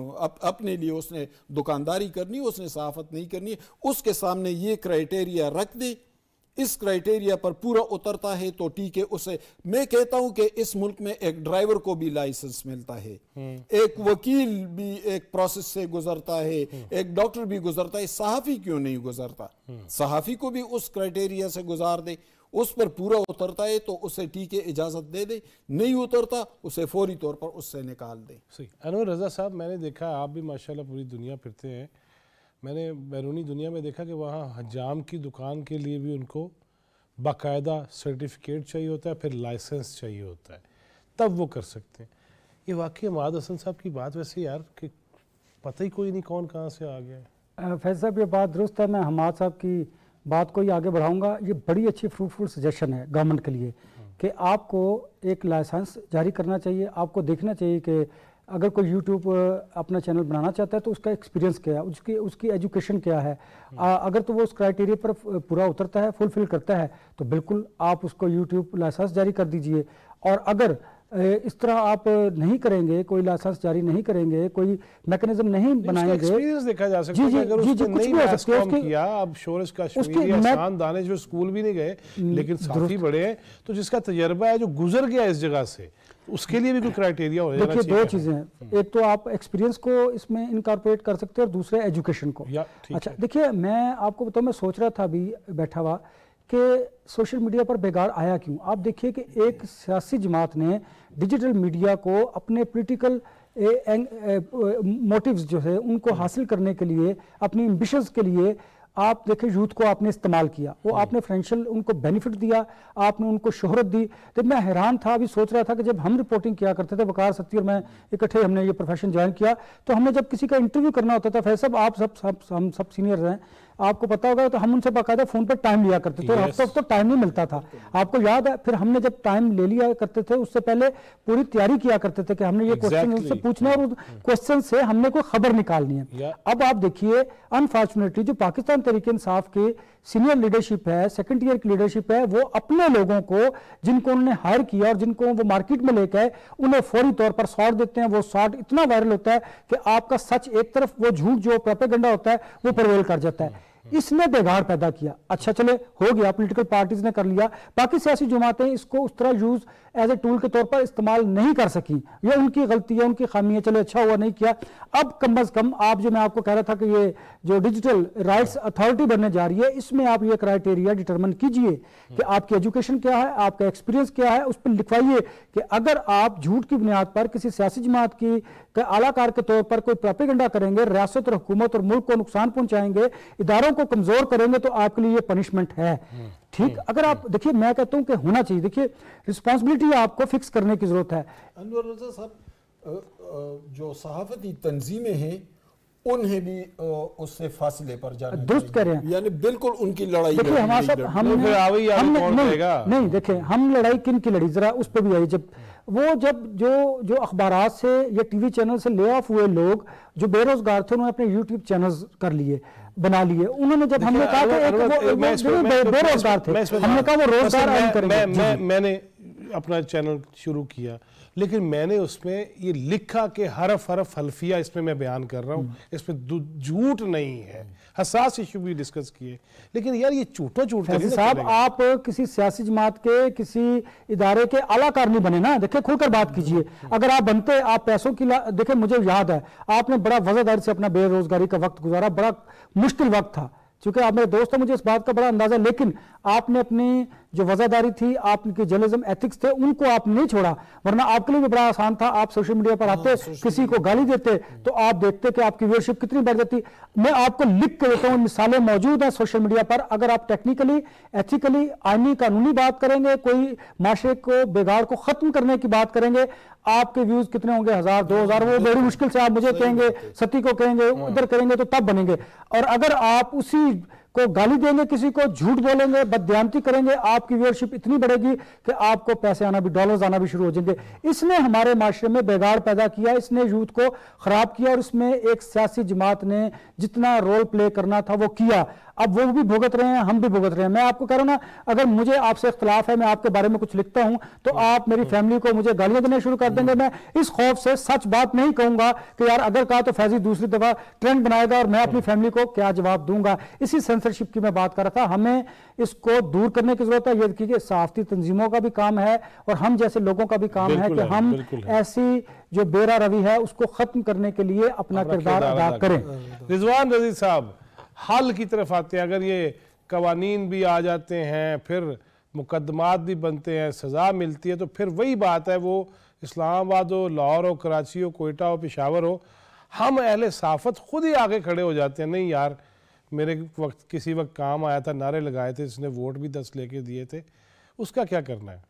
اپنے لیے اس نے دکانداری کرنی ہے، اس نے صحافت نہیں کرنی ہے۔ اس کے سامنے یہ کرائٹیریا رکھ دے، اس کرائٹیریا پر پورا اترتا ہے تو ٹھیک ہے۔ اسے میں کہتا ہوں کہ اس ملک میں ایک ڈرائیور کو بھی لائسنس ملتا ہے، ایک وکیل بھی ایک پروسیس سے گزرتا ہے، ایک ڈاکٹر بھی گزرتا ہے، صحافی کیوں نہیں گزرتا؟ صحافی کو بھی اس کرائٹیریا سے گزار دے، اس پر پورا اترتا ہے تو اسے ٹھیک ہے اجازت دے دے، نہیں اترتا اسے فوری طور پر اس سے نکال دے۔ صحیح۔ انور رضا صاحب، میں نے دیکھا آپ بھی ماشاءاللہ پوری دنیا پھرتے ہیں، میں نے بیرونی دنیا میں دیکھا کہ وہاں حجام کی دکان کے لیے بھی ان کو باقاعدہ سرٹیفکیٹ چاہیے ہوتا ہے، پھر لائسنس چاہیے ہوتا ہے، تب وہ کر سکتے ہیں۔ یہ واقعی حماد حسن صاحب کی بات ویسے یار کہ پتہ ہی کوئی نہیں کون کہاں سے آ گیا ہے۔ فیض صاحب یہ بات درست ہے، میں حماد صاحب کی بات کو ہی آگے بڑھاؤں گا۔ یہ بڑی اچھی فروٹفل سجیشن ہے گورنمنٹ کے لیے کہ آپ کو ایک لائسنس جاری کرنا چاہیے، آپ کو دیکھنا چاہیے کہ اگر کوئی یوٹیوب اپنا چینل بنانا چاہتا ہے تو اس کا ایکسپیرینس کیا ہے، اس کی اس کی ایجوکیشن کیا ہے، اگر تو وہ اس کرائٹیریا پر پورا اترتا ہے، فلفل کرتا ہے تو بالکل آپ اس کو یوٹیوب لائسنس جاری کر دیجئے۔ اور اگر اس طرح آپ نہیں کریں گے، کوئی لائسنس جاری نہیں کریں گے، کوئی میکنزم نہیں بنائیں گے، ایکسپیرینس دیکھا جا سکتا ہے اگر اس نے نہیں میس کام کیا، اب شورش کا شویر احسان دانے جو اسکول بھی نہیں گئے لیکن صحافی بڑے ہیں، تو جس کا تجربہ ہے، جو گزر گیا اس جگہ سے، اس کے لیے بھی کوئی کرائٹیریا ہو جانا دیکھیے چاہیے. دو چیزیں ہیں, ایک تو آپ ایکسپیرینس کو اس میں انکارپوریٹ کر سکتے ہیں اور دوسرے ایجوکیشن کو. اچھا دیکھیے میں آپ کو بتاؤں, میں سوچ رہا تھا ابھی بیٹھا ہوا کہ سوشل میڈیا پر بگاڑ آیا کیوں. آپ دیکھیے کہ ایک سیاسی جماعت نے ڈیجیٹل میڈیا کو اپنے پولیٹیکل موٹیوز جو ہے ان کو حاصل کرنے کے لیے, اپنی ایمبیشنز کے لیے آپ دیکھیں یوتھ کو آپ نے استعمال کیا, وہ آپ نے فائنینشیل ان کو بینیفٹ دیا, آپ نے ان کو شہرت دی. جب میں حیران تھا, ابھی سوچ رہا تھا کہ جب ہم رپورٹنگ کیا کرتے تھے, وقار ستی اور میں اکٹھے ہم نے یہ پروفیشن جوائن کیا, تو ہم نے جب کسی کا انٹرویو کرنا ہوتا تھا, فیصل صاحب آپ سب سب ہم سب سینئرز ہیں, آپ کو پتا ہوگا, تو ہم ان سے باقاعدہ فون پر ٹائم لیا کرتے تھے, اور ہفتہ ہفتہ ٹائم نہیں ملتا تھا. آپ کو یاد ہے, پھر ہم نے جب ٹائم لے لیا کرتے تھے, اس سے پہلے پوری تیاری کیا کرتے تھے کہ ہم نے یہ کوشچن ان سے پوچھنا ہے, اور کوشچن سے ہم نے کوئی خبر نکالنی ہے. اب آپ دیکھیے انفارچونیٹلی جو پاکستان تحریک انصاف کی سینئر لیڈرشپ ہے, سیکنڈ ایئر کی لیڈرشپ ہے, وہ اپنے لوگوں کو جن کو انہوں نے ہائر کیا اور جن کو وہ مارکیٹ میں لے کے آئے, انہیں فوری طور پر ساٹ دیتے ہیں. وہ ساٹ اتنا وائرل ہوتا ہے کہ آپ کا سچ ایک طرف, وہ جھوٹ جو پروپیگنڈا ہوتا ہے وہ پرویل کر جاتا ہے. اس نے بگاڑ پیدا کیا. اچھا چلے ہو گیا, پولیٹیکل پارٹیز نے کر لیا, باقی سیاسی جماعتیں اس کو اس طرح یوز ایز اے ٹول کے طور پر استعمال نہیں کر سکیں, یہ ان کی غلطی ہے, ان کی خامی ہے. چلے اچھا ہوا نہیں کیا. اب کم از کم آپ, جو میں آپ کو کہہ رہا تھا کہ یہ جو ڈیجیٹل رائٹس اتھارٹی بننے جا رہی ہے, اس میں آپ یہ کرائٹیریا ڈیٹرمن کیجئے کہ آپ کی ایجوکیشن کیا ہے, آپ کا ایکسپیرینس کیا ہے, اس پہ لکھوائیے کہ اگر آپ جھوٹ کی بنیاد پر کسی سیاسی جماعت کی اعلیٰ کار کے طور پر کوئی پروپیگنڈا کریں گے, ریاست اور حکومت اور ملک کو نقصان پہنچائیں گے, اداروں کو کمزور کریں گے, تو آپ کے لیے یہ پنشمنٹ ہے. ٹھیک, اگر آپ دیکھیے, میں کہتا ہوں کہ ہونا چاہیے. دیکھیے رسپانسبلٹی آپ کو فکس کرنے کی ضرورت ہے. انور رضا صاحب, جو صحافتی تنظیمیں ہیں انہیں بھی اس سے فاصلے پر جانا درست کہہ رہے ہیں, یعنی بالکل ان کی لڑائی. دیکھیے ہمارے صاحب, ہم نہیں دیکھیں ہم لڑائی کن کی لڑی, ذرا اس پہ بھی آئی. جب وہ جب جو جو اخبارات سے یا ٹی وی چینل سے لے آف ہوئے لوگ جو بے روزگار تھے, انہوں نے اپنے یوٹیوب چینلز کر لیے, بنا لیے. انہوں نے جب ہم نے کہا کہ بے روزگار تھے, ہم نے کہا وہ روزگار عام کریں گے. میں نے اپنا چینل شروع کیا, لیکن میں نے اس میں یہ لکھا کہ حرف حرف حلفیہ اس میں میں بیان کر رہا ہوں, اس میں جھوٹ نہیں ہے. حساس ایشو بھی ڈسکس کیے, لیکن یار یہ جھوٹوں جھوٹ صاحب, آپ کسی سیاسی جماعت کے کسی ادارے کے اعلیٰ کار نہیں بنے نا. دیکھیں کھل کر بات کیجئے. اگر آپ بنتے, آپ پیسوں کی, دیکھیں مجھے یاد ہے آپ نے بڑا وزاداری سے اپنا بے روزگاری کا وقت گزارا, بڑا مشکل وقت تھا, چونکہ آپ میرے دوست ہیں, مجھے اس بات کا بڑا اندازہ, لیکن آپ نے اپنی جو وزاداری تھی, آپ کے جرنلزم ایتھکس تھے, ان کو آپ نہیں چھوڑا. ورنہ آپ کے لیے بھی بڑا آسان تھا, آپ سوشل میڈیا پر آتے, کسی کو گالی دیتے, تو آپ دیکھتے کہ آپ کی ویورشپ کتنی بڑھ جاتی. میں آپ کو لکھ کے دیتا ہوں, مثالیں موجود ہیں سوشل میڈیا پر. اگر آپ ٹیکنیکلی, ایتھیکلی, آئینی, قانونی بات کریں گے, کوئی معاشرے کو بگاڑ کو ختم کرنے کی بات کریں گے, آپ کے ویوز کتنے ہوں گے, ہزار, دو ہزار, وہ بڑی مشکل سے آپ مجھے کہیں گے, ستی کو کہیں گے, ادھر کریں گے, تو تب بنیں گے. اور اگر آپ اسی کو گالی دیں گے, کسی کو جھوٹ بولیں گے, بددیانتی کریں گے, آپ کی ویورشپ اتنی بڑھے گی کہ آپ کو پیسے آنا بھی, ڈالرز آنا بھی شروع ہو جائیں گے. اس نے ہمارے معاشرے میں بگاڑ پیدا کیا, اس نے یوتھ کو خراب کیا, اور اس میں ایک سیاسی جماعت نے جتنا رول پلے کرنا تھا وہ کیا. اب وہ بھی بھگت رہے ہیں, ہم بھی بھگت رہے ہیں. میں آپ کو کہہ رہا ہوں نا, اگر مجھے آپ سے اختلاف ہے, میں آپ کے بارے میں کچھ لکھتا ہوں, تو آپ میری فیملی کو مجھے گالیاں دینے شروع کر دیں گے. میں اس خوف سے سچ بات نہیں کہوں گا کہ یار اگر کہا تو فیضی دوسری دفعہ ٹرینڈ بنائے گا, اور میں اپنی فیملی کو کیا جواب دوں گا. اسی سینسرشپ کی میں بات کر رہا تھا. ہمیں اس کو دور کرنے کی ضرورت ہے. یہ دیکھیے صحافتی تنظیموں کا بھی کام ہے, اور ہم جیسے لوگوں کا بھی کام ہے کہ ہم ایسی جو بیرا روی ہے اس کو ختم کرنے کے لیے اپنا کردار ادا کریں. رضوان رضی صاحب, حل کی طرف آتے ہیں. اگر یہ قوانین بھی آ جاتے ہیں, پھر مقدمات بھی بنتے ہیں, سزا ملتی ہے, تو پھر وہی بات ہے, وہ اسلام آباد ہو, لاہور ہو, کراچی ہو, کوئٹہ ہو, پشاور ہو, ہم اہل صحافت خود ہی آگے کھڑے ہو جاتے ہیں. نہیں یار, میرے وقت کسی وقت کام آیا تھا, نعرے لگائے تھے, اس نے ووٹ بھی دس لے کے دیے تھے, اس کا کیا کرنا ہے؟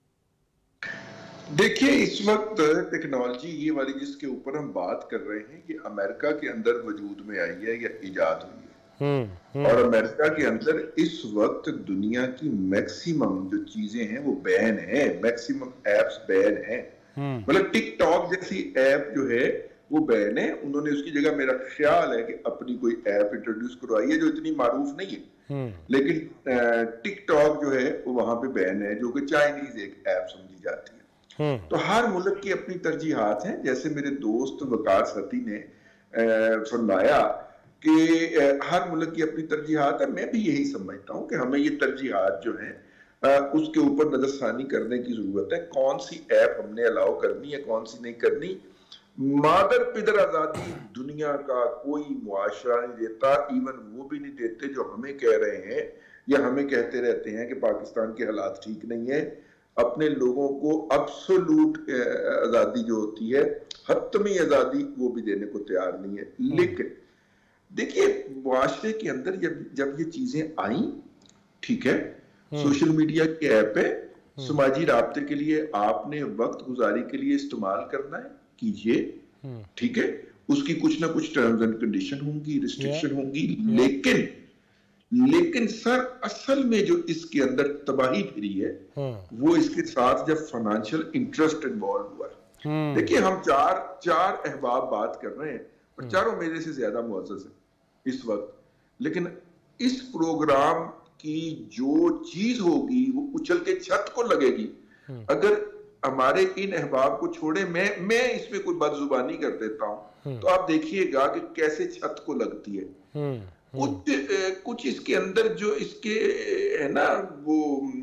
دیکھیے اس وقت ٹیکنالوجی یہ والی جس کے اوپر ہم بات کر رہے ہیں, یہ امریکہ کے اندر وجود میں آئی ہے یا ایجاد ہوئی ہے, اور امریکہ کے اندر اس وقت دنیا کی میکسیمم جو چیزیں ہیں وہ بین ہیں, میکسیمم ایپس بین ہیں. مطلب ٹک ٹاک جیسی ایپ جو ہے وہ بین ہے. انہوں نے اس کی جگہ, میرا خیال ہے کہ اپنی کوئی ایپ انٹروڈیوس کروائی ہے جو اتنی معروف نہیں ہے, لیکن ٹک ٹاک جو ہے وہ وہاں پہ بین ہے, جو کہ چائنیز ایک ایپ سمجھی جاتی ہے. تو ہر ملک کی اپنی ترجیحات ہیں. جیسے میرے دوست وقار ستی نے فرمایا کہ ہر ملک کی اپنی ترجیحات ہے, میں بھی یہی سمجھتا ہوں کہ ہمیں یہ ترجیحات جو ہیں اس کے اوپر نظر ثانی کرنے کی ضرورت ہے. کون سی ایپ ہم نے الاؤ کرنی ہے, کون سی نہیں کرنی. مادر پدر آزادی دنیا کا کوئی معاشرہ نہیں دیتا, ایون وہ بھی نہیں دیتے جو ہمیں کہہ رہے ہیں یا ہمیں کہتے رہتے ہیں کہ پاکستان کے حالات ٹھیک نہیں ہیں. اپنے لوگوں کو ابسولوٹ آزادی جو ہوتی ہے, حتمی آزادی, وہ بھی دینے کو تیار نہیں ہے. لیکن دیکھیے معاشرے کے اندر جب جب یہ چیزیں آئیں, ٹھیک ہے, سوشل میڈیا کی ایپ ہے, سماجی رابطے کے لیے آپ نے وقت گزاری کے لیے استعمال کرنا ہے, کیجئے, ٹھیک ہے, اس کی کچھ نہ کچھ ٹرمز اینڈ کنڈیشن ہوں گی, ریسٹرکشن ہوں گی. لیکن لیکن سر اصل میں جو اس کے اندر تباہی پھری ہے وہ اس کے ساتھ جب فائنانشیل انٹرسٹ انوالو ہوا ہے. دیکھیے ہم چار چار احباب بات کر رہے ہیں اور چاروں میرے سے زیادہ معزز ہیں اس وقت, لیکن اس پروگرام کی جو چیز ہوگی وہ اچھل کے چھت کو لگے گی. اگر ہمارے ان احباب کو چھوڑے, میں میں اس میں کوئی بد زبانی کر دیتا ہوں تو آپ دیکھیے گا کہ کیسے چھت کو لگتی ہے. کچھ کچھ اس کے اندر جو اس کے ہے نا وہ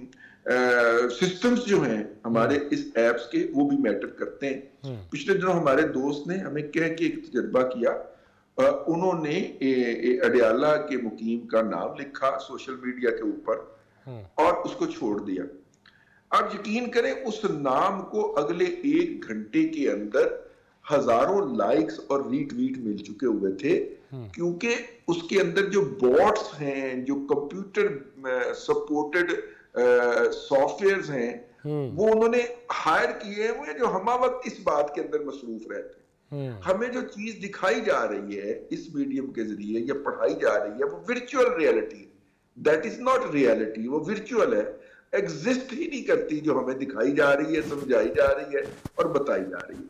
سسٹمز جو ہیں ہمارے اس ایپس کے, وہ بھی میٹر کرتے ہیں. پچھلے دنوں ہمارے دوست نے ہمیں کہہ کے ایک تجربہ کیا, انہوں نے اڈیالہ کے مقیم کا نام لکھا سوشل میڈیا کے اوپر اور اس کو چھوڑ دیا. آپ یقین کریں اس نام کو اگلے ایک گھنٹے کے اندر ہزاروں لائکس اور ریٹ ویٹ مل چکے ہوئے تھے, کیونکہ اس کے اندر جو بوٹس ہیں, جو کمپیوٹر سپورٹڈ سافٹ ویئرز ہیں, وہ انہوں نے ہائر کیے ہوئے جو ہمہ وقت اس بات کے اندر مصروف رہتے ہیں. ہمیں جو چیز دکھائی جا رہی ہے اس میڈیم کے ذریعے یا پڑھائی جا رہی ہے وہ virtual reality, that is not reality, وہ ورچوئل ہے, ایگزسٹ ہی نہیں کرتی جو ہمیں دکھائی جا رہی ہے, سمجھائی جا رہی ہے اور بتائی جا رہی ہے.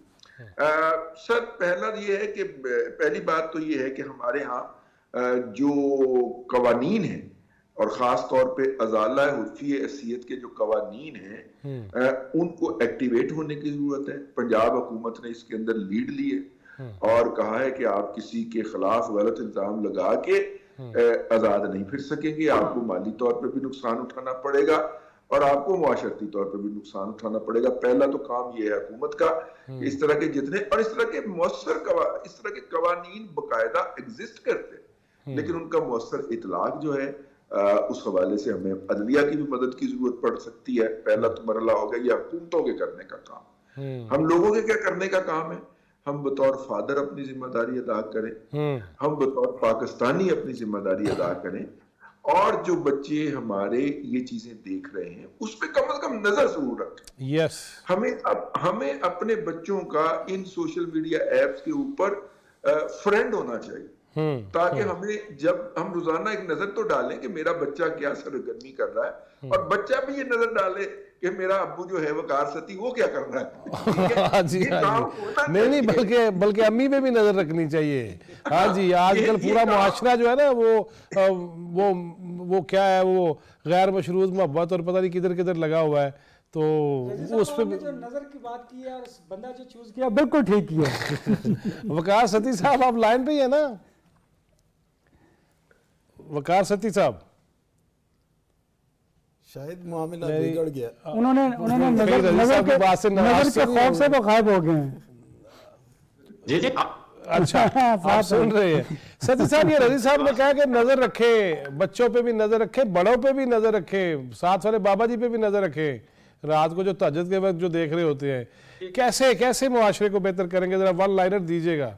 سر پہلا یہ ہے کہ پہلی بات تو یہ ہے کہ ہمارے ہاں جو قوانین ہیں اور خاص طور پہ ازالہ حرفی حیثیت کے جو قوانین ہیں ان کو ایکٹیویٹ ہونے کی ضرورت ہے. پنجاب حکومت نے اس کے اندر لیڈ لی ہے اور کہا ہے کہ آپ کسی کے خلاف غلط الزام لگا کے آزاد نہیں پھر سکیں گے, آپ کو مالی طور پہ بھی نقصان اٹھانا پڑے گا اور آپ کو معاشرتی طور پہ بھی نقصان اٹھانا پڑے گا. پہلا تو کام یہ ہے حکومت کا کہ اس طرح کے جتنے اور اس طرح کے مؤثر اس طرح کے قوانین باقاعدہ ایگزسٹ کرتے ہیں, لیکن ان کا مؤثر اطلاق جو ہے اس حوالے سے ہمیں عدلیہ کی بھی مدد کی ضرورت پڑ سکتی ہے. پہلا تو مرحلہ ہوگا یہ حکومتوں کے کرنے کا کام. ہم لوگوں کے کیا کرنے کا کام ہے, ہم بطور فادر اپنی ذمہ داری ادا کریں, ہم بطور پاکستانی اپنی ذمہ داری ادا کریں, اور جو بچے ہمارے یہ چیزیں دیکھ رہے ہیں اس پہ کم از کم نظر ضرور رکھیں. یس ہمیں ہمیں اپنے بچوں کا ان سوشل میڈیا ایپس کے اوپر فرینڈ ہونا چاہیے, تاکہ ہمیں جب ہم روزانہ ایک نظر تو ڈالیں کہ میرا بچہ کیا سرگرمی کر رہا ہے, اور بچہ بھی یہ نظر ڈالے کہ میرا ابو جو ہے وقار ستی وہ کیا کر رہا ہے. جی نہیں نہیں بلکہ بلکہ امی پہ بھی نظر رکھنی چاہیے. ہاں جی آج کل پورا معاشرہ جو ہے نا وہ وہ وہ کیا ہے, وہ غیر مشروط محبت اور پتہ نہیں کدھر کدھر لگا ہوا ہے. تو اس پہ نظر کی بات کی ہے اور بندہ جو چوز کیا بالکل ٹھیک کیا. وقار ستی صاحب آپ لائن پہ ہی ہے نا؟ وقار ستی صاحب شاید معاملہ بگڑ گیا, انہوں نے انہوں نے نظر نظر کے خوف سے وہ غائب ہو گئے ہیں. جی جی اچھا آپ سن رہے ہیں. ستی صاحب یہ رضی صاحب نے کہا کہ نظر رکھے, بچوں پہ بھی نظر رکھے, بڑوں پہ بھی نظر رکھے, ساتھ والے بابا جی پہ بھی نظر رکھے, رات کو جو تہجد کے وقت جو دیکھ رہے ہوتے ہیں. کیسے کیسے معاشرے کو بہتر کریں گے, ذرا ون لائنر دیجیے گا.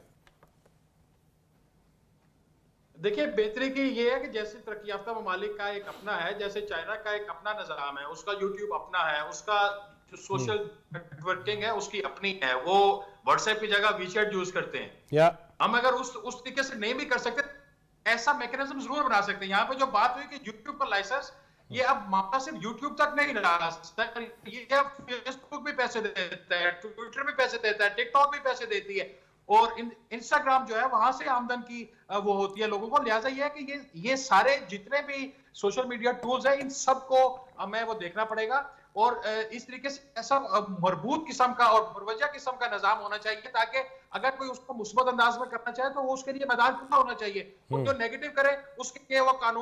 دیکھیں بہتری کی یہ ہے کہ جیسے ترقی یافتہ ممالک کا ایک اپنا ہے, جیسے چائنا کا ایک اپنا نظام ہے, اس کا یوٹیوب اپنا ہے, اس کا جو سوشل نیٹ ورکنگ ہے اس کی اپنی ہے, وہ واٹس ایپ کی جگہ وی چیٹ یوز کرتے ہیں. ہم اگر اس اس طریقے سے نہیں بھی کر سکتے, ایسا میکنزم ضرور بنا سکتے ہیں. یہاں پہ جو بات ہوئی کہ یوٹیوب کا لائسنس, یہ اب معاملہ صرف یوٹیوب تک نہیں رہا, یہ اب فیس بک بھی پیسے دیتا ہے, ٹویٹر بھی پیسے دیتا ہے, ٹک ٹاک بھی پیسے دیتی ہے, اور انسٹاگرام جو ہے وہاں سے آمدن کی وہ ہوتی ہے لوگوں کو. لہٰذا یہ ہے کہ یہ یہ سارے جتنے بھی سوشل میڈیا ٹولز ہیں ان سب کو ہمیں وہ دیکھنا پڑے گا, اور اس طریقے سے ایسا مربوط قسم کا اور مروجہ قسم کا نظام ہونا چاہیے تاکہ اگر کوئی اس کو مثبت انداز میں کرنا چاہے تو وہ اس کے لیے میدان کھلا ہونا چاہیے. وہ جو نیگیٹو کرے اس کے لیے وہ قانون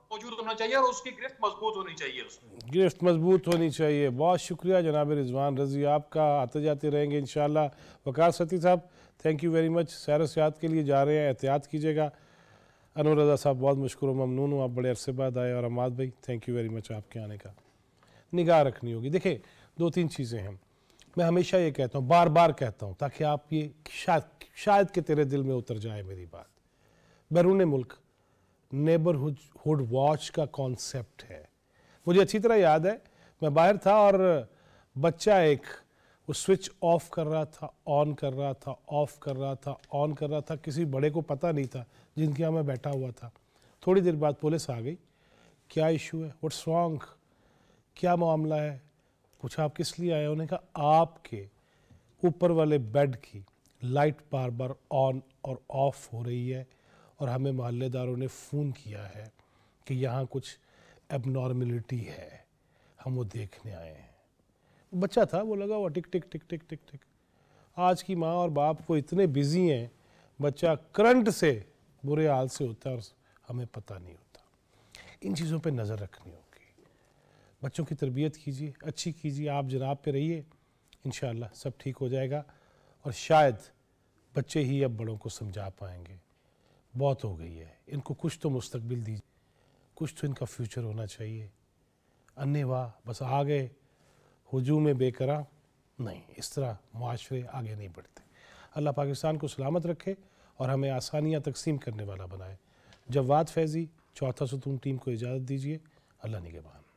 موجود ہونا چاہیے اور اس کی گرفت مضبوط ہونی چاہیے. اس میں گرفت مضبوط ہونی چاہیے. بہت شکریہ جناب رضوان رضی آپ کا. آتے جاتے رہیں گے انشاءاللہ. وقار ستی صاحب تھینک یو ویری مچ. سیر و سیاحت کے لیے جا رہے ہیں, احتیاط کیجیے گا. انور رضا صاحب بہت مشکور و ممنون ہوں, آپ بڑے عرصے بعد آئے. اور عماد بھائی تھینک یو ویری مچ آپ کے آنے کا. نگاہ رکھنی ہوگی. دیکھیں دو تین چیزیں ہیں, میں ہمیشہ یہ کہتا ہوں, بار بار کہتا ہوں, تاکہ آپ یہ شاید شاید کہ تیرے دل میں اتر جائے میری بات. بیرون ملک نیبرہڈ واچ کا کانسیپٹ ہے. مجھے اچھی طرح یاد ہے, میں باہر تھا اور بچہ ایک وہ سوئچ آف کر رہا تھا, آن کر رہا تھا, آف کر رہا تھا, آن کر رہا تھا. کسی بڑے کو پتہ نہیں تھا جن کے یہاں میں بیٹھا ہوا تھا. تھوڑی دیر بعد پولیس آ گئی. کیا ایشو ہے, واٹس رانگ, کیا معاملہ ہے؟ پوچھا آپ کس لیے آئے؟ انہوں نے کہا آپ کے اوپر والے بیڈ کی لائٹ بار بار آن اور آف ہو رہی ہے اور ہمیں محلے داروں نے فون کیا ہے کہ یہاں کچھ ایب نارملٹی ہے, ہم وہ دیکھنے آئے ہیں. بچہ تھا, وہ لگا ہوا ٹک ٹک ٹک ٹک ٹک ٹک. آج کی ماں اور باپ کو اتنے بزی ہیں, بچہ کرنٹ سے برے حال سے ہوتا ہے اور ہمیں پتہ نہیں ہوتا. ان چیزوں پہ نظر رکھنی ہوگی. بچوں کی تربیت کیجیے, اچھی کیجیے, آپ جناب پہ رہیے, انشاءاللہ سب ٹھیک ہو جائے گا. اور شاید بچے ہی اب بڑوں کو سمجھا پائیں گے. بہت ہو گئی ہے, ان کو کچھ تو مستقبل دیجیے, کچھ تو ان کا فیوچر ہونا چاہیے. انے واہ بس آ گئے ہجوم بے قرار, نہیں, اس طرح معاشرے آگے نہیں بڑھتے. اللہ پاکستان کو سلامت رکھے اور ہمیں آسانیاں تقسیم کرنے والا بنائے. جواد فیضی چوتھا ستون ٹیم کو اجازت دیجیے. اللہ نگہبان.